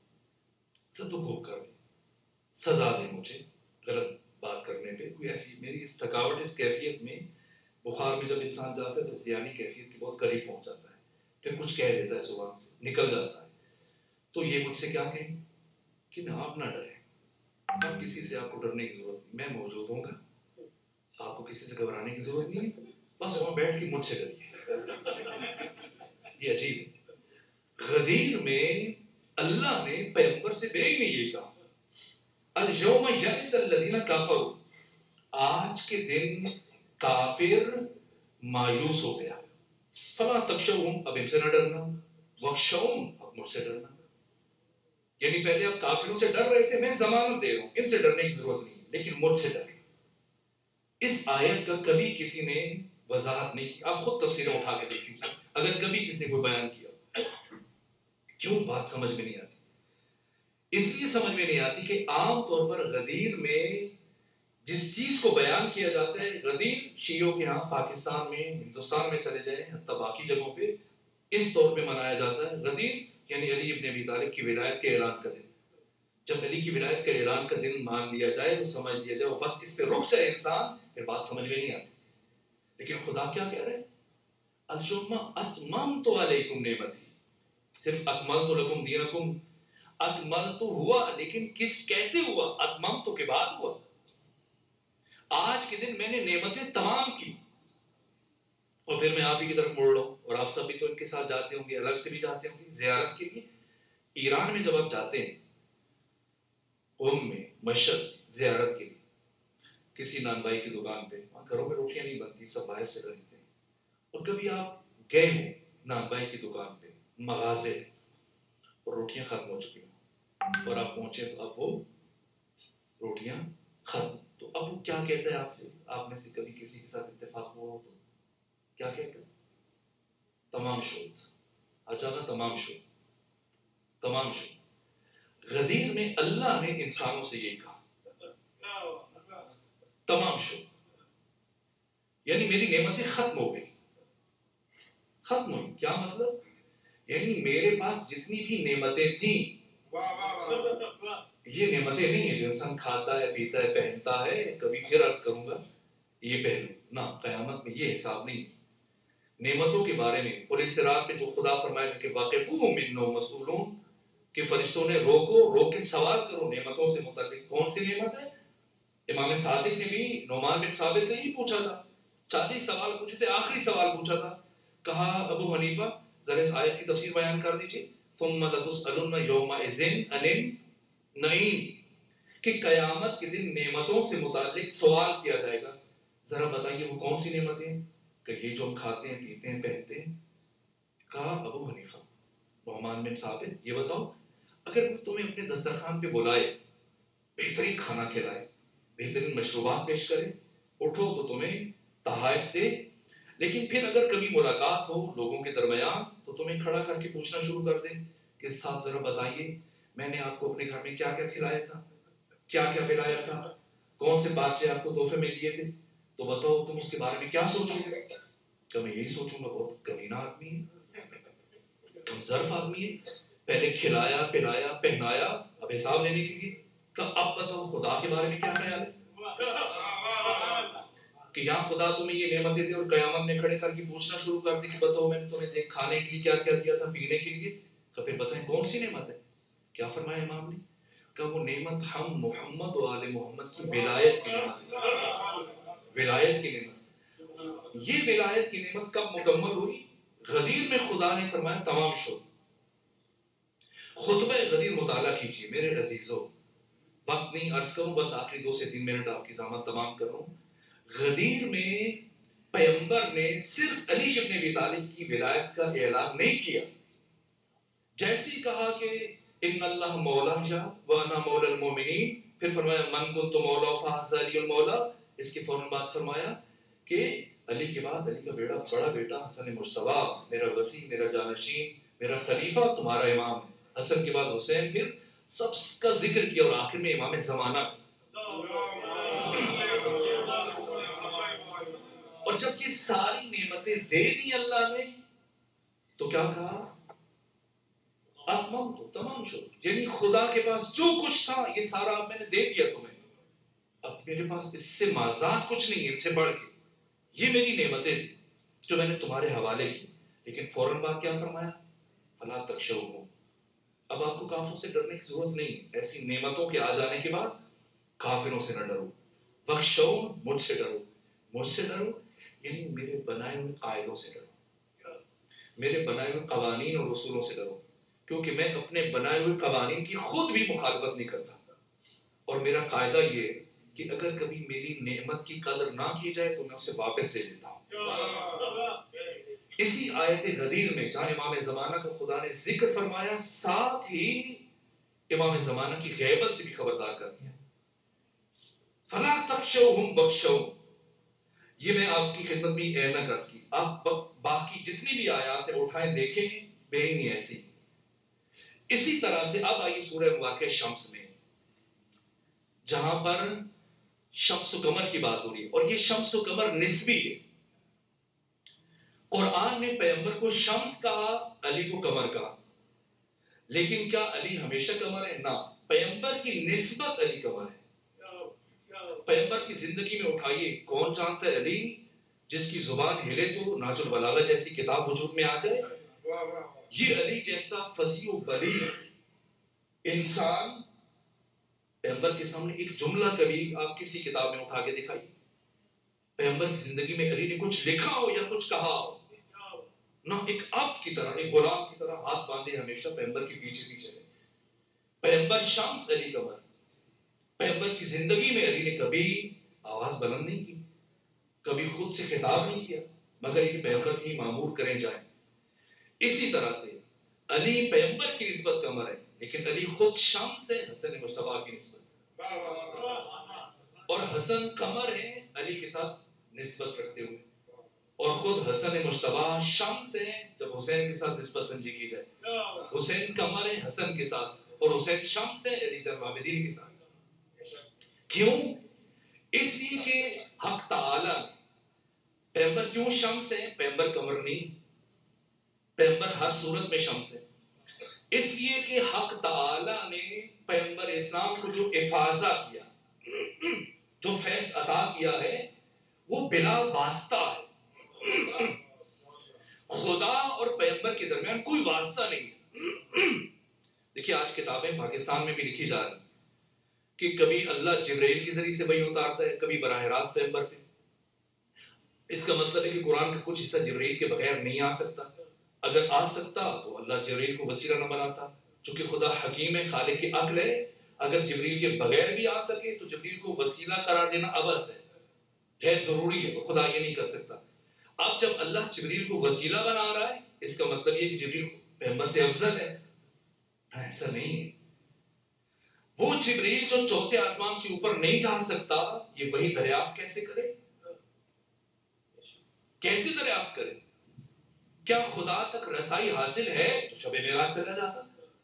صدقوب کر دیں، سزا دیں مجھے غلط بات کرنے پہ۔ کوئی ایسی میری اس تھکاوٹ، اس کیفیت میں، بخار میں جب انسان جاتا ہے تو ذہنی کیفیت کے بہت قریب پہنچ جاتا ہے، پھر کچھ کہہ دیتا ہے، زبان سے نکل جاتا ہے۔ تو یہ مجھ سے کیا کہیں کہ نہ آپ نہ ڈریں، اب کسی سے آپ کو ڈرنے کی ضرورت نہیں، میں موجود ہوں گا، آپ کو کسی سے گھبرانے کی ضرورت نہیں ہے، بس وہاں بیٹھ کے مجھ سے ڈریے۔ یہ عجیب ہے۔ غدیر میں اللہ نے پیغمبر سے بیگ میں یہ کہا، اليوم یئس الذین کفروا، آج کے دن کافر مایوس ہو گیا، فلا تخشوہم، اب ان سے نہ ڈرنا، واخشوہم، اب مجھ سے ڈرنا۔ یعنی پہلے آپ کافروں سے ڈر رہے تھے، میں ضمانت دے رہا ہوں ان سے ڈرنے کی ضرورت نہیں، لیکن مجھ سے ڈر۔ اس آیت کا کبھی کسی نے وضاحت نہیں کی، آپ خود تفسیریں اٹھا کے دیکھ لیجیے، اگر کبھی کسی نے کوئی بیان کیا۔ کیوں بات سمجھ میں نہیں آتی؟ اس لیے سمجھ میں نہیں آتی کہ عام طور پر غدیر میں جس چیز کو بیان کیا جاتا ہے، غدیر شیعوں کے ہاں پاکستان میں، ہندوستان میں چلے جائیں، حتیٰ باقی جگہوں پہ اس طور پہ منایا جاتا ہے۔ غدیر یعنی علی ابن ابی طالب کی ولایت کے اعلان کا دن۔ جب علی کی ولایت کے اعلان کا دن مان لیا جائے، تو سمجھ لیا جائے، بس اس پہ رک جائے انسان، پھر بات سمجھ میں نہیں آتی۔ لیکن خدا کیا کہہ رہے ہیں؟ اليوم اتممت علیکم نعمتی، صرف اکملت لکم دینکم، اکملت ہوا، لیکن کس کیسے ہوا؟ اتممت کے بعد ہوا۔ آج کے دن میں نے نعمتیں تمام کی، اور پھر میں آپ ہی کی طرف مڑ رہا ہوں، اور آپ سب بھی تو ان کے ساتھ جاتے ہوں گے، الگ سے بھی جاتے ہوں گے زیارت کے لیے۔ ایران میں جب آپ جاتے ہیں، قم میں، مشہد زیارت کے لیے، کسی نان بھائی کی دکان پہ، وہاں گھروں میں روٹیاں نہیں بنتی، سب باہر سے خریدتے ہیں، اور کبھی آپ گئے ہوں نان بھائی کی دکان پہ، مغازے، اور روٹیاں ختم ہو چکی ہوں، اور آپ پہنچے تو اب وہ روٹیاں ختم، تو اب وہ کیا کہتا ہے آپ سے؟ آپ میں سے کبھی کسی کے ساتھ اتفاق ہوا ہو تو کیا کہتا ہے؟ تمام شد، اچھا تمام شد، تمام شد۔ غدیر میں اللہ نے انسانوں سے یہ کہا، تمام شد، یعنی میری نعمتیں ختم ہو گئی، ختم ہوئی۔ کیا مطلب؟ یعنی میرے پاس جتنی بھی نعمتیں تھیں، یہ نعمتیں نہیں ہیں جو انسان کھاتا ہے، پیتا ہے، پہنتا ہے، کبھی پھر عرض کروں گا یہ پہنو، نہ، قیامت میں یہ حساب نہیں۔ نعمتوں کے بارے میں قرآن صراط میں جو خدا فرمائے گا کہ واقفوہم انہم مسئولون، کہ فرشتوں نے روکو، روک کے سوال کرو نعمتوں سے متعلق۔ کون سی نعمت ہے؟ امام صادق نے بھی نعمان بن ثابت سے ہی پوچھا تھا، چالیس سوال پوچھے تھے، آخری سوال پوچھا تھا، کہا ابو حنیفہ ذرا اس آیت کی تفسیر بیان کر دیجیے، ثم لتسألن یومئذ عن النعیم، کہ قیامت کے دن نعمتوں سے متعلق سوال کیا جائے گا، ذرا بتائیے وہ کون سی نعمتیں ہیں؟ کہ یہ جو ہم کھاتے ہیں، پیتے ہیں، پہنتے ہیں۔ کہا ابو حنیفہ، نعمان بن ثابت، یہ بتاؤ اگر تمہیں اپنے دسترخوان پہ بلائے، بہترین کھانا کھلائے، بہترین مشروبات پیش کرے، اٹھو تو تمہیں تحائف دے، لیکن پھر اگر کبھی ملاقات ہو لوگوں کے درمیان تو تمہیں کھڑا کر کے پوچھنا شروع کر دے کہ صاحب ذرا بتائیے میں نے آپ کو اپنے گھر میں کیا کیا کھلایا تھا، کیا کیا پلایا تھا، کون سے بادشاہ آپ کو تحفے میں لیے تھے، تو بتاؤ تم اس کے بارے میں کیا سوچو گے؟ کہ میں یہی سوچوں گا بہت کمینہ آدمی ہے، کم ظرف آدمی ہے، پہلے کھلایا، پلایا، پہنایا، اب حساب لینے کے لیے۔ کہ اب بتاؤ خدا کے بارے میں کیا خیال ہے؟ کہ یہاں خدا تمہیں یہ نعمتیں دے اور قیامت میں کھڑے کر کے پوچھنا شروع کر دے کہ بتاؤ میں نے تمہیں دیکھ کھانے کے لیے کیا کیا دیا تھا، پینے کے لیے، تو پھر بتائیں کون سی نعمت ہے؟ کیا فرمایا امام نے؟ کہ وہ نعمت ہم محمد و آل محمد کی ولایت کی نعمت ہے، ولایت کی نعمت۔ یہ ولایت کی نعمت کب مکمل ہوئی؟ غدیر میں خدا نے فرمایا تمام شد. خطبہ غدیر مطالعہ کیجیے میرے عزیزوں. وقت نہیں عرض کروں، بس آخری دو سے تین منٹ آپ کی زحمت تمام کروں. غدیر میں پیغمبر نے صرف علی ابن ابی طالب کی ولایت کا اعلان نہیں کیا. جیسے ہی کہا کہ ان اللہ مولا جا وانا مولا المومنین، پھر فرمایا من کنت مولا فہذا علی المولا. اس کے فوراً بعد فرمایا کہ علی کے بعد علی کا بیٹا بڑا بیٹا حسن مجتبیٰ، میرا وسیع، میرا جانشین، میرا خلیفہ، تمہارا امام ہے. حسن کے بعد حسین، پھر سب کا ذکر کیا اور آخر میں امام زمانہ. اور جب یہ ساری نعمتیں دے دی اللہ نے تو کیا کہا؟ اتمم تو تمام شد، یعنی خدا کے پاس جو کچھ تھا یہ سارا میں نے دے دیا تمہیں، اب میرے پاس اس سے مازاد کچھ نہیں ہے، ان سے بڑھ کے یہ میری نعمتیں تھی جو میں نے تمہارے حوالے کی. لیکن فوراً بعد کیا فرمایا؟ فلا تخشوہم. اب آپ کو کافروں سے ڈرنے کی ضرورت نہیں، ایسی نعمتوں کے آ جانے کے بعد کافروں سے نہ ڈرو. وخشون، مجھ سے ڈرو. مجھ سے ڈرو یعنی میرے بنائے ہوئے قاعدوں سے ڈرو، میرے بنائے ہوئے قوانین اور رسولوں سے ڈرو، کیونکہ میں اپنے بنائے ہوئے قوانین کی خود بھی مخالفت نہیں کرتا. اور میرا قاعدہ یہ کہ اگر کبھی میری نعمت کی قدر نہ کی جائے تو میں اسے واپس لے لیتا ہوں. اسی آیت غدیر میں جہاں امام زمانہ کو خدا نے ذکر فرمایا، ساتھ ہی امام زمانہ کی غیبت سے بھی خبردار کر دیا. فلا تخشوہم بخشوہم. یہ میں آپ کی خدمت میں اعلان عرض کی. آپ باقی جتنی بھی آیات ہیں اٹھائیں دیکھیں، بے نہیں ایسی. اسی طرح سے اب آئیے سورہ مبارکہ شمس میں، جہاں پر شمس و قمر کی بات ہو رہی ہے، اور یہ شمس و قمر نسبی ہے. قرآن نے پیغمبر کو شمس کہا، علی کو قمر کہا. لیکن کیا علی ہمیشہ قمر ہے؟ نہ، پیغمبر کی نسبت علی قمر ہے. پیغمبر کی زندگی میں اٹھائیے، کون جانتا ہے علی جس کی زبان ہلے تو نہج البلاغہ جیسی کتاب وجود میں آ جائے؟ یہ علی جیسا فصیح و بلیغ انسان پیغمبر کے سامنے ایک جملہ کبھی آپ کسی کتاب میں اٹھا کے دکھائیے، پیغمبر کی زندگی میں علی نے کچھ لکھا ہو یا کچھ کہا ہو؟ نہ، ایک عبد کی طرح، ایک غلام کی طرح ہاتھ باندھے ہمیشہ پیغمبر کے پیچھے پیچھے رہے. پیغمبر شمس، علی قمر. پیغمبر کی زندگی میں علی نے کبھی آواز بلند نہیں کی، کبھی خود سے خطاب نہیں کیا، مگر یہ پیغمبر کی مامور کریں جائیں. اسی طرح سے علی پیغمبر کی نسبت قمر ہے، لیکن علی خود شمس ہے حسن مجتبیٰ کی نسبت، اور حسن قمر ہے علی کے ساتھ نسبت رکھتے ہوئے، اور خود حسن مجتبیٰ شمس ہے جب حسین کے ساتھ نسبت سمجھی کی جائے. حسین قمر ہے حسن کے ساتھ، اور حسین شمس ہے علی زین العابدین کے ساتھ. کیوں؟ اس لیے کہ حق تعالی پیغمبر کیوں شمس ہے؟ پیغمبر قمر نہیں، پیغمبر ہر صورت میں شمس ہے. اس لیے کہ حق تعالی نے پیغمبر اسلام کو جو افاضہ کیا، جو فیض عطا کیا ہے، وہ بلا واسطہ ہے. خدا اور پیغمبر کے درمیان کوئی واسطہ نہیں ہے. دیکھیے آج کتابیں پاکستان میں بھی لکھی جا رہی کہ کبھی اللہ جبرائیل کے ذریعے سے وحی اتارتا ہے، کبھی براہ راست پیغمبر پہ. اس کا مطلب ہے کہ قرآن کا کچھ حصہ جبرائیل کے بغیر نہیں آ سکتا. اگر آ سکتا تو اللہ جبرائیل کو وسیلہ نہ بناتا، چونکہ خدا حکیم ہے، خالق کی عقل ہے. اگر جبرائیل کے بغیر بھی آ سکے تو جبرائیل کو وسیلہ قرار دینا عبث ہے، غیر ضروری ہے، خدا یہ نہیں کر سکتا. اب جب اللہ جبرائیل کو وسیلہ بنا رہا ہے، اس کا مطلب یہ کہ جبرائیل پیغمبر سے افضل ہے؟ ایسا نہیں ہے. وہ جبرائیل جو چوتھے آسمان سے اوپر نہیں جا سکتا، یہ وہی دریافت کیسے کرے؟ کیسے دریافت کرے؟ کیا خدا تک رسائی حاصل ہے تو شب معراج چلا جاتا؟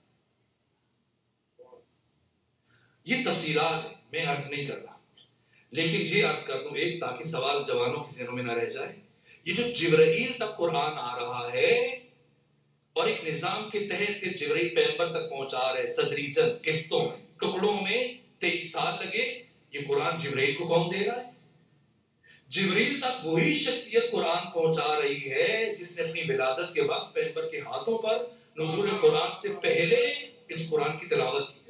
یہ تفصیلات ہیں، میں عرض نہیں کر رہا، لیکن یہ عرض کر دوں ایک، تاکہ سوال جوانوں کے ذہنوں میں نہ رہ جائے. یہ جو جبرائیل تک قرآن آ رہا ہے اور ایک نظام کے تحت کہ جبرائیل پیغمبر تک پہنچا رہے تدریجاً، قسطوں میں، ٹکڑوں میں، تیئیس سال لگے. یہ قرآن جبرائیل کو کون دے رہا ہے؟ جبرائیل تک وہی شخصیت قرآن پہنچا رہی ہے جس نے اپنی ولادت کے وقت پیغمبر کے ہاتھوں پر نزول قرآن سے پہلے اس قرآن کی تلاوت کی.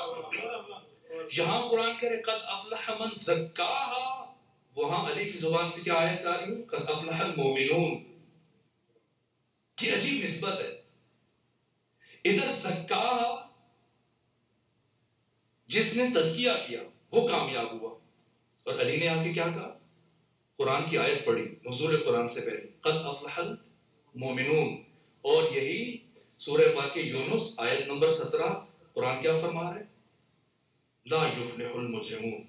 یہاں قرآن کہہ رہے قد افلح من زکاہا، وہاں علی کی زبان سے کیا آیت جاری ہوئی؟ قد افلح المومنون. یہ عجیب نسبت ہے. ادھر زکا جس نے تزکیہ کیا وہ کامیاب ہوا، اور علی نے آ کے کیا کہا؟ قرآن کی آیت پڑھی نزول قرآن سے پہلے، قد افلح المومنون. اور یہی سورہ پاک یونس آیت نمبر سترہ، قرآن کیا فرما رہا ہے؟ لا یفلح المجرمون.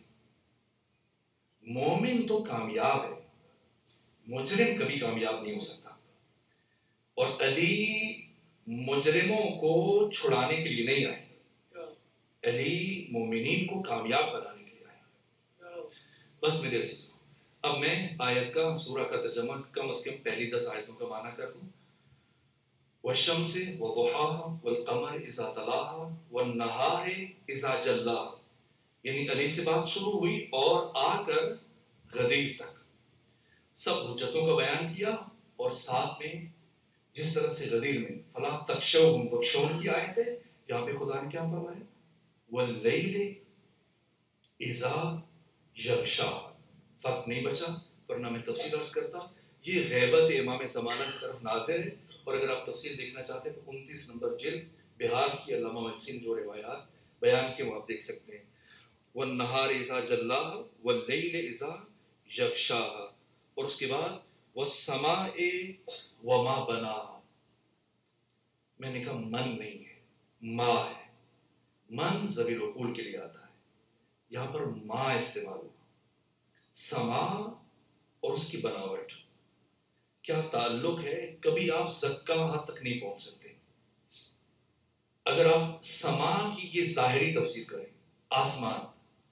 مومن تو کامیاب ہے، مجرم کبھی کامیاب نہیں ہو سکتا. اور علی مجرموں کو چھڑانے کے لیے نہیں آئے، علی مومنین کو کامیاب بنانے کے لیے آئے. بس میرے عزیزوں، اب میں آیت کا سورہ کا ترجمہ کم از کم پہلی دس آیتوں کا معنی کر دوں. والشمس وضحاها والقمر اذا تلاها والنهار اذا جلاها. یعنی علی سے بات شروع ہوئی اور آ کر غدیر تک سب حجتوں کا بیان کیا، اور ساتھ میں جس طرح سے غدیر میں فلا تخشوہم بخشون کی آیت ہے، یہاں پہ خدا نے کیا فرمایا؟ واللیل اذا یغشا. فرق نہیں بچا، ورنہ میں تفصیل عرض کرتا. یہ غیبت امام زمانہ کی طرف ناظر ہے، اور اگر آپ تفصیل دیکھنا چاہتے ہیں تو انتیس نمبر جلد بہار کی علامہ محسن جو روایات بیان کیے وہ آپ دیکھ سکتے ہیں. والنہار اذا جلاہا واللیل اذا یغشاہا. اور اس کے بعد والسماء وما بناہا. میں نے کہا من نہیں ہے، ما ہے. من ذوی العقول کے لیے آتا ہے، یہاں پر ما استعمال ہوا. سما اور اس کی بناوٹ کیا تعلق ہے؟ کبھی آپ زکا حد تک نہیں پہنچ سکتے. اگر آپ سما کی یہ ظاہری تفسیر کریں، آسمان،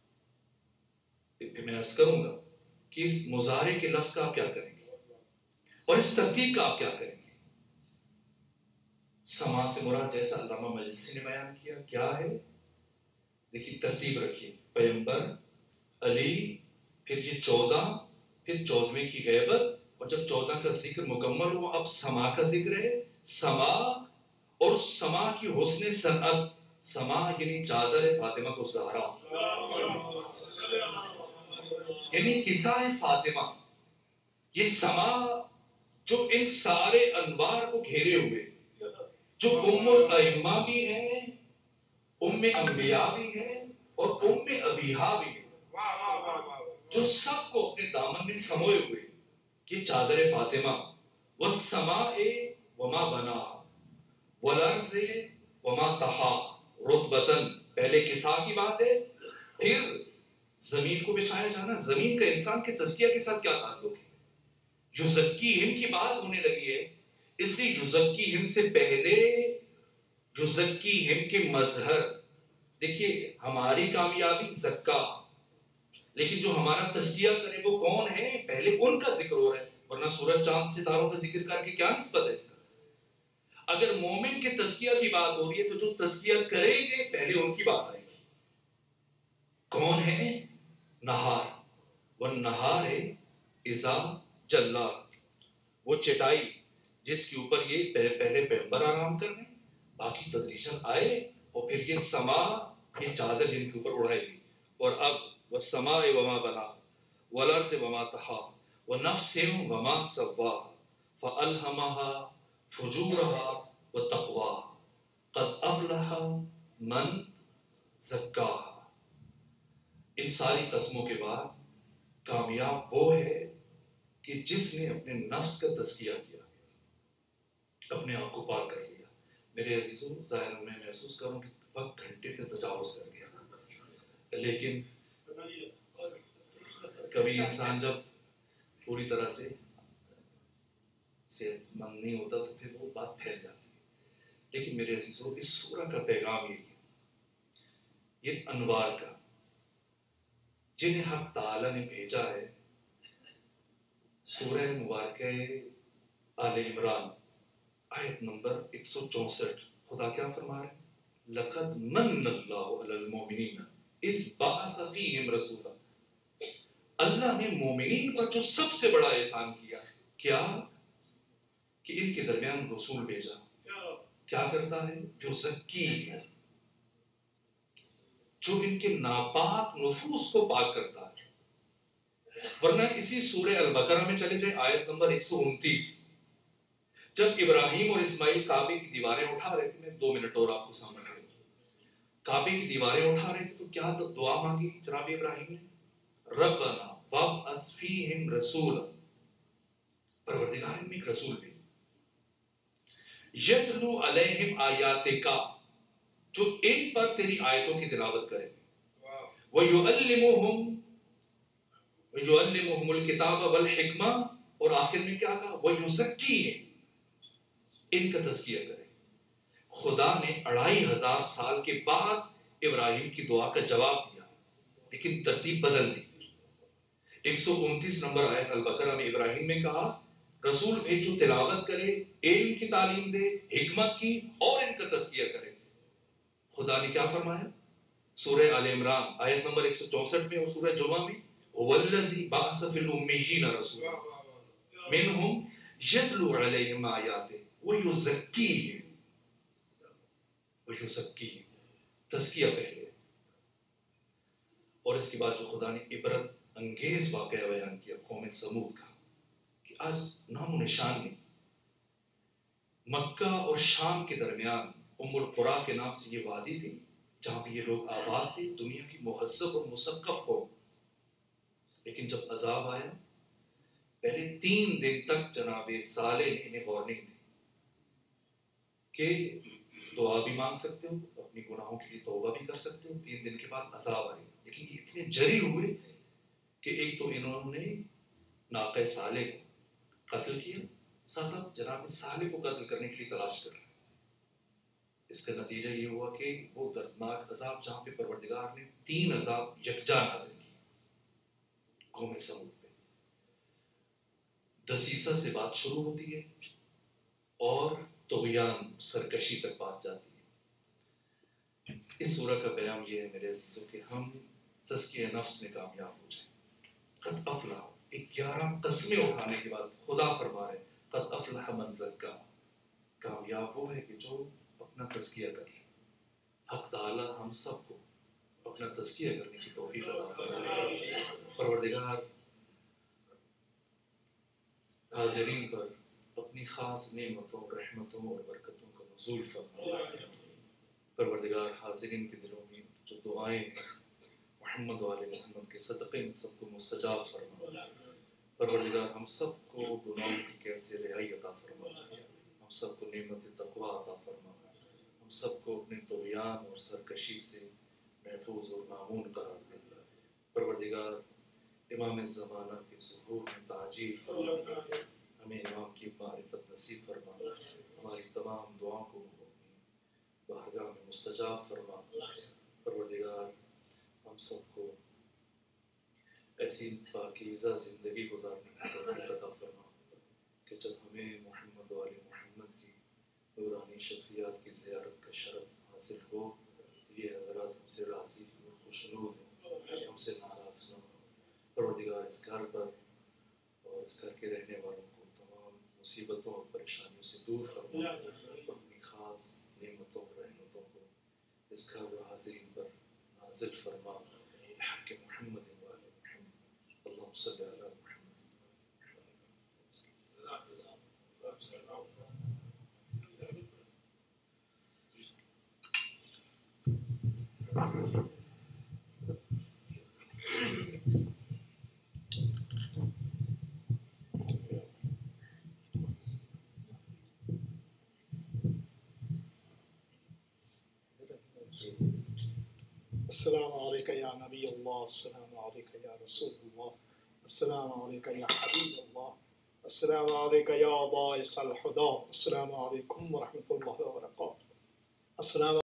پھر میں عرض کروں گا کہ اس مضارع کے لفظ کا آپ کیا کریں گے اور اس ترتیب کا آپ کیا کریں گے. سما سے مراد جیسا علامہ مجلسی نے بیان کیا کیا ہے، دیکھیے ترتیب رکھیے. پیغمبر، علی، پھر یہ چودہ، پھر چودویں کی غیبت، اور جب چودہ کا ذکر مکمل ہوا اب سما کا ذکر ہے. سما اور سما کی حسن صنعت. سما یعنی چادر فاطمہ کو زہرا، یعنی قصہ فاطمہ. یہ سما جو ان سارے انوار کو گھیرے ہوئے، جو ام الائمہ بھی ہیں، ام انبیاء بھی ہیں، اور ام ابیہا بھی ہے، جو سب کو اپنے دامن میں سموئے ہوئے یہ چادر فاطمہ. والسماء وما بناہا والارض وما طحاہا رطبتاً. پہلے کسا کی بات ہے، پھر زمین کو بچھایا جانا. زمین کا انسان کے تزکیہ کے ساتھ کیا تعلق ہے؟ یزکیہم کی بات ہونے لگی ہے، اس لیے یزکیہم سے پہلے یزکیہم کے مظہر. دیکھیے ہماری کامیابی زکا، لیکن جو ہمارا تزکیہ کرے وہ کون ہے؟ پہلے ان کا ذکر ہو رہا ہے، ورنہ سورج چاند ستاروں کا ذکر کر کے کیا نسبت ہے اس کا؟ اگر مومن کے تزکیہ کی بات ہو رہی ہے تو جو تزکیہ کریں گے پہلے ان کی بات آئے گی. کون ہے؟ نہار. والنہار اذا جلا، وہ چٹائی جس کے اوپر یہ پہلے پیغمبر آرام کر رہے ہیں، باقی تدریجاً آئے، اور پھر یہ سما، یہ چادر جن کے اوپر اڑائے گی. اور اب والسماء وما بناہا والارض وما طحاہا ونفس وما سواہا فألہمہا فجورہا وتقواہا قد افلح من زکاہا. ان ساری قسموں کے بعد کامیاب وہ ہے کہ جس نے اپنے نفس کا تزکیہ کیا، اپنے آپ کو پاک کر لیا. میرے عزیزوں، ظاہر میں محسوس کروں کہ وقت گھنٹے سے تجاوز کر گیا، لیکن کبھی انسان جب پوری طرح سے صحت مند نہیں ہوتا تو پھر وہ بات پھیل جاتی ہے. لیکن میرے عزیزوں، اس سورہ کا پیغام یہی ہے، یہ انوار کا جنہیں حق تعالی نے بھیجا ہے. سورہ مبارکہ آل عمران آیت نمبر ایک سو چونسٹھ، خدا کیا فرما رہے ہیں؟ لقد من اللہ علی المؤمنین اذ بعث فیہم رسولا. اللہ نے مومنین پر جو سب سے بڑا احسان کیا، کیا کہ ان کے درمیان رسول بھیجا. کیا کرتا ہے؟ جو زکی ہے، جو ان کے ناپاک نفوس کو پاک کرتا ہے. ورنہ اسی سورہ البقرہ میں چلے جائیں آیت نمبر ایک سو انتیس، جب ابراہیم اور اسماعیل کعبے کی دیواریں اٹھا رہے تھے، میں دو منٹ اور آپ کو سامنے رہے کعبے کی دیواریں اٹھا رہے تھے تو کیا دعا مانگی جناب ابراہیم نے؟ ربنا وابعث فیہم رسولا، پروردگار میں ایک رسول بھی یتلو علیہم آیاتک، جو ان پر تیری آیتوں کی تلاوت کرے، وَيُعَلِّمُهُمْ وَيُعَلِّمُهُمُ الْكِتَابَ وَالْحِكْمَةَ، اور آخر میں کیا کہا؟ وَيُزَكِّيهِمْ، ان کا تزکیہ کرے۔ خدا نے اڑائی ہزار سال کے بعد ابراہیم کی دعا کا جواب دیا، لیکن ترتیب بدل دی۔ ایک سو انتیس نمبر آیت البقرہ میں ابراہیم نے کہا رسول بھیجو تلاوت کرے، علم کی تعلیم دے، حکمت کی، اور ان کا تزکیہ کرے۔ خدا نے کیا فرمایا؟ سورہ آل عمران آیت نمبر ایک سو چونسٹھ میں اور سورہ جمعہ میں هو الذی بعث فی الامیین رسولا منہم یتلو علیہم آیاتہ ویزکیہم ویزکیہم، تزکیہ پہلے، اور اس کے بعد جو خدا نے عبرت انگیز واقعہ بیان کیا قوم سمود کا، کہ آج نام و نشان نہیں۔ مکہ اور شام کے درمیان ام القریٰ کے نام سے یہ وادی تھی جہاں پہ یہ لوگ آباد تھے، دنیا کی مہذب اور مثقف قوم، لیکن جب عذاب آیا پہلے تین دن تک جناب صالح نے انہیں وارننگ دی کہ دعا بھی مانگ سکتے ہو، اپنی گناہوں کے لیے توبہ بھی کر سکتے ہو، تین دن کے بعد عذاب آئے، لیکن یہ اتنے جری ہوئے کہ ایک تو انہوں نے ناقہ صالح کو قتل کیا، ساتھ اب جناب صالح کو قتل کرنے کے لیے تلاش کر رہے ہیں۔ اس کا نتیجہ یہ ہوا کہ وہ دردناک عذاب جہاں پہ پروردگار نے تین عذاب یکجا نازل کی قوم سمود پہ، دسیسہ سے بات شروع ہوتی ہے اور طغیان سرکشی تک بات جاتی ہے۔ اس سورہ کا پیغام یہ ہے میرے عزیزوں کہ ہم تزکیہ نفس میں کامیاب ہو جائیں۔ قد افلح، ایک گیارہ قسمیں اٹھانے کے بعد خدا فرما رہے قد افلح من زکا، کامیاب وہ ہے کہ جو اپنا تزکیہ کر لے۔ حق تعالی ہم سب کو اپنا تزکیہ کرنے کی توفیق عطا فرمائے۔ پروردگار حاضرین پر اپنی خاص نعمتوں، رحمتوں اور برکتوں کا نزول فرمائے۔ پروردگار حاضرین کے دلوں میں جو دعائیں محمد و آل محمد کے صدقے میں سب کو مستجاب فرمائے۔ پروردگار ہم سب کو گناہوں کی قید سے رہائی عطا فرمائے، ہم سب کو نعمت تقویٰ عطا فرمائے، ہم سب کو اپنے طغیان اور سرکشی سے محفوظ اور مامون قرار دے۔ پروردگار امام زمانہ کے ظہور میں تعجیل فرمائے، ہمیں امام کی معرفت نصیب فرمائے، ہماری تمام دعاؤں کو اپنی بارگاہ میں مستجاب فرمائے۔ پروردگار ہم سب کو ایسی پاکیزہ زندگی گزارنے کی توفیق عطا فرمائے کہ جب ہمیں محمد و آل محمد کی نورانی شخصیات کی زیارت کا شرف حاصل ہو، یہ حضرات ہم سے راضی اور خوشنود ہوں، ہم سے ناراض نہ ہو۔ پروردگار اس گھر پر اور اس گھر کے رہنے والوں کو تمام مصیبتوں اور پریشانیوں سے دور فرما، اپنی خاص نعمتوں اور رحمتوں کو اس گھر و حاضرین پر نازل فرما، بحق محمد و آل محمد، اللہم صلی علی محمد۔ السلام علیکم یا نبی اللہ، السلام علیکم یا رسول اللہ، السلام علیکم یا حبیب اللہ، السلام علیکم یا باعث الہدی، السلام علیکم ورحمۃ اللہ وبرکاتہ۔ السلام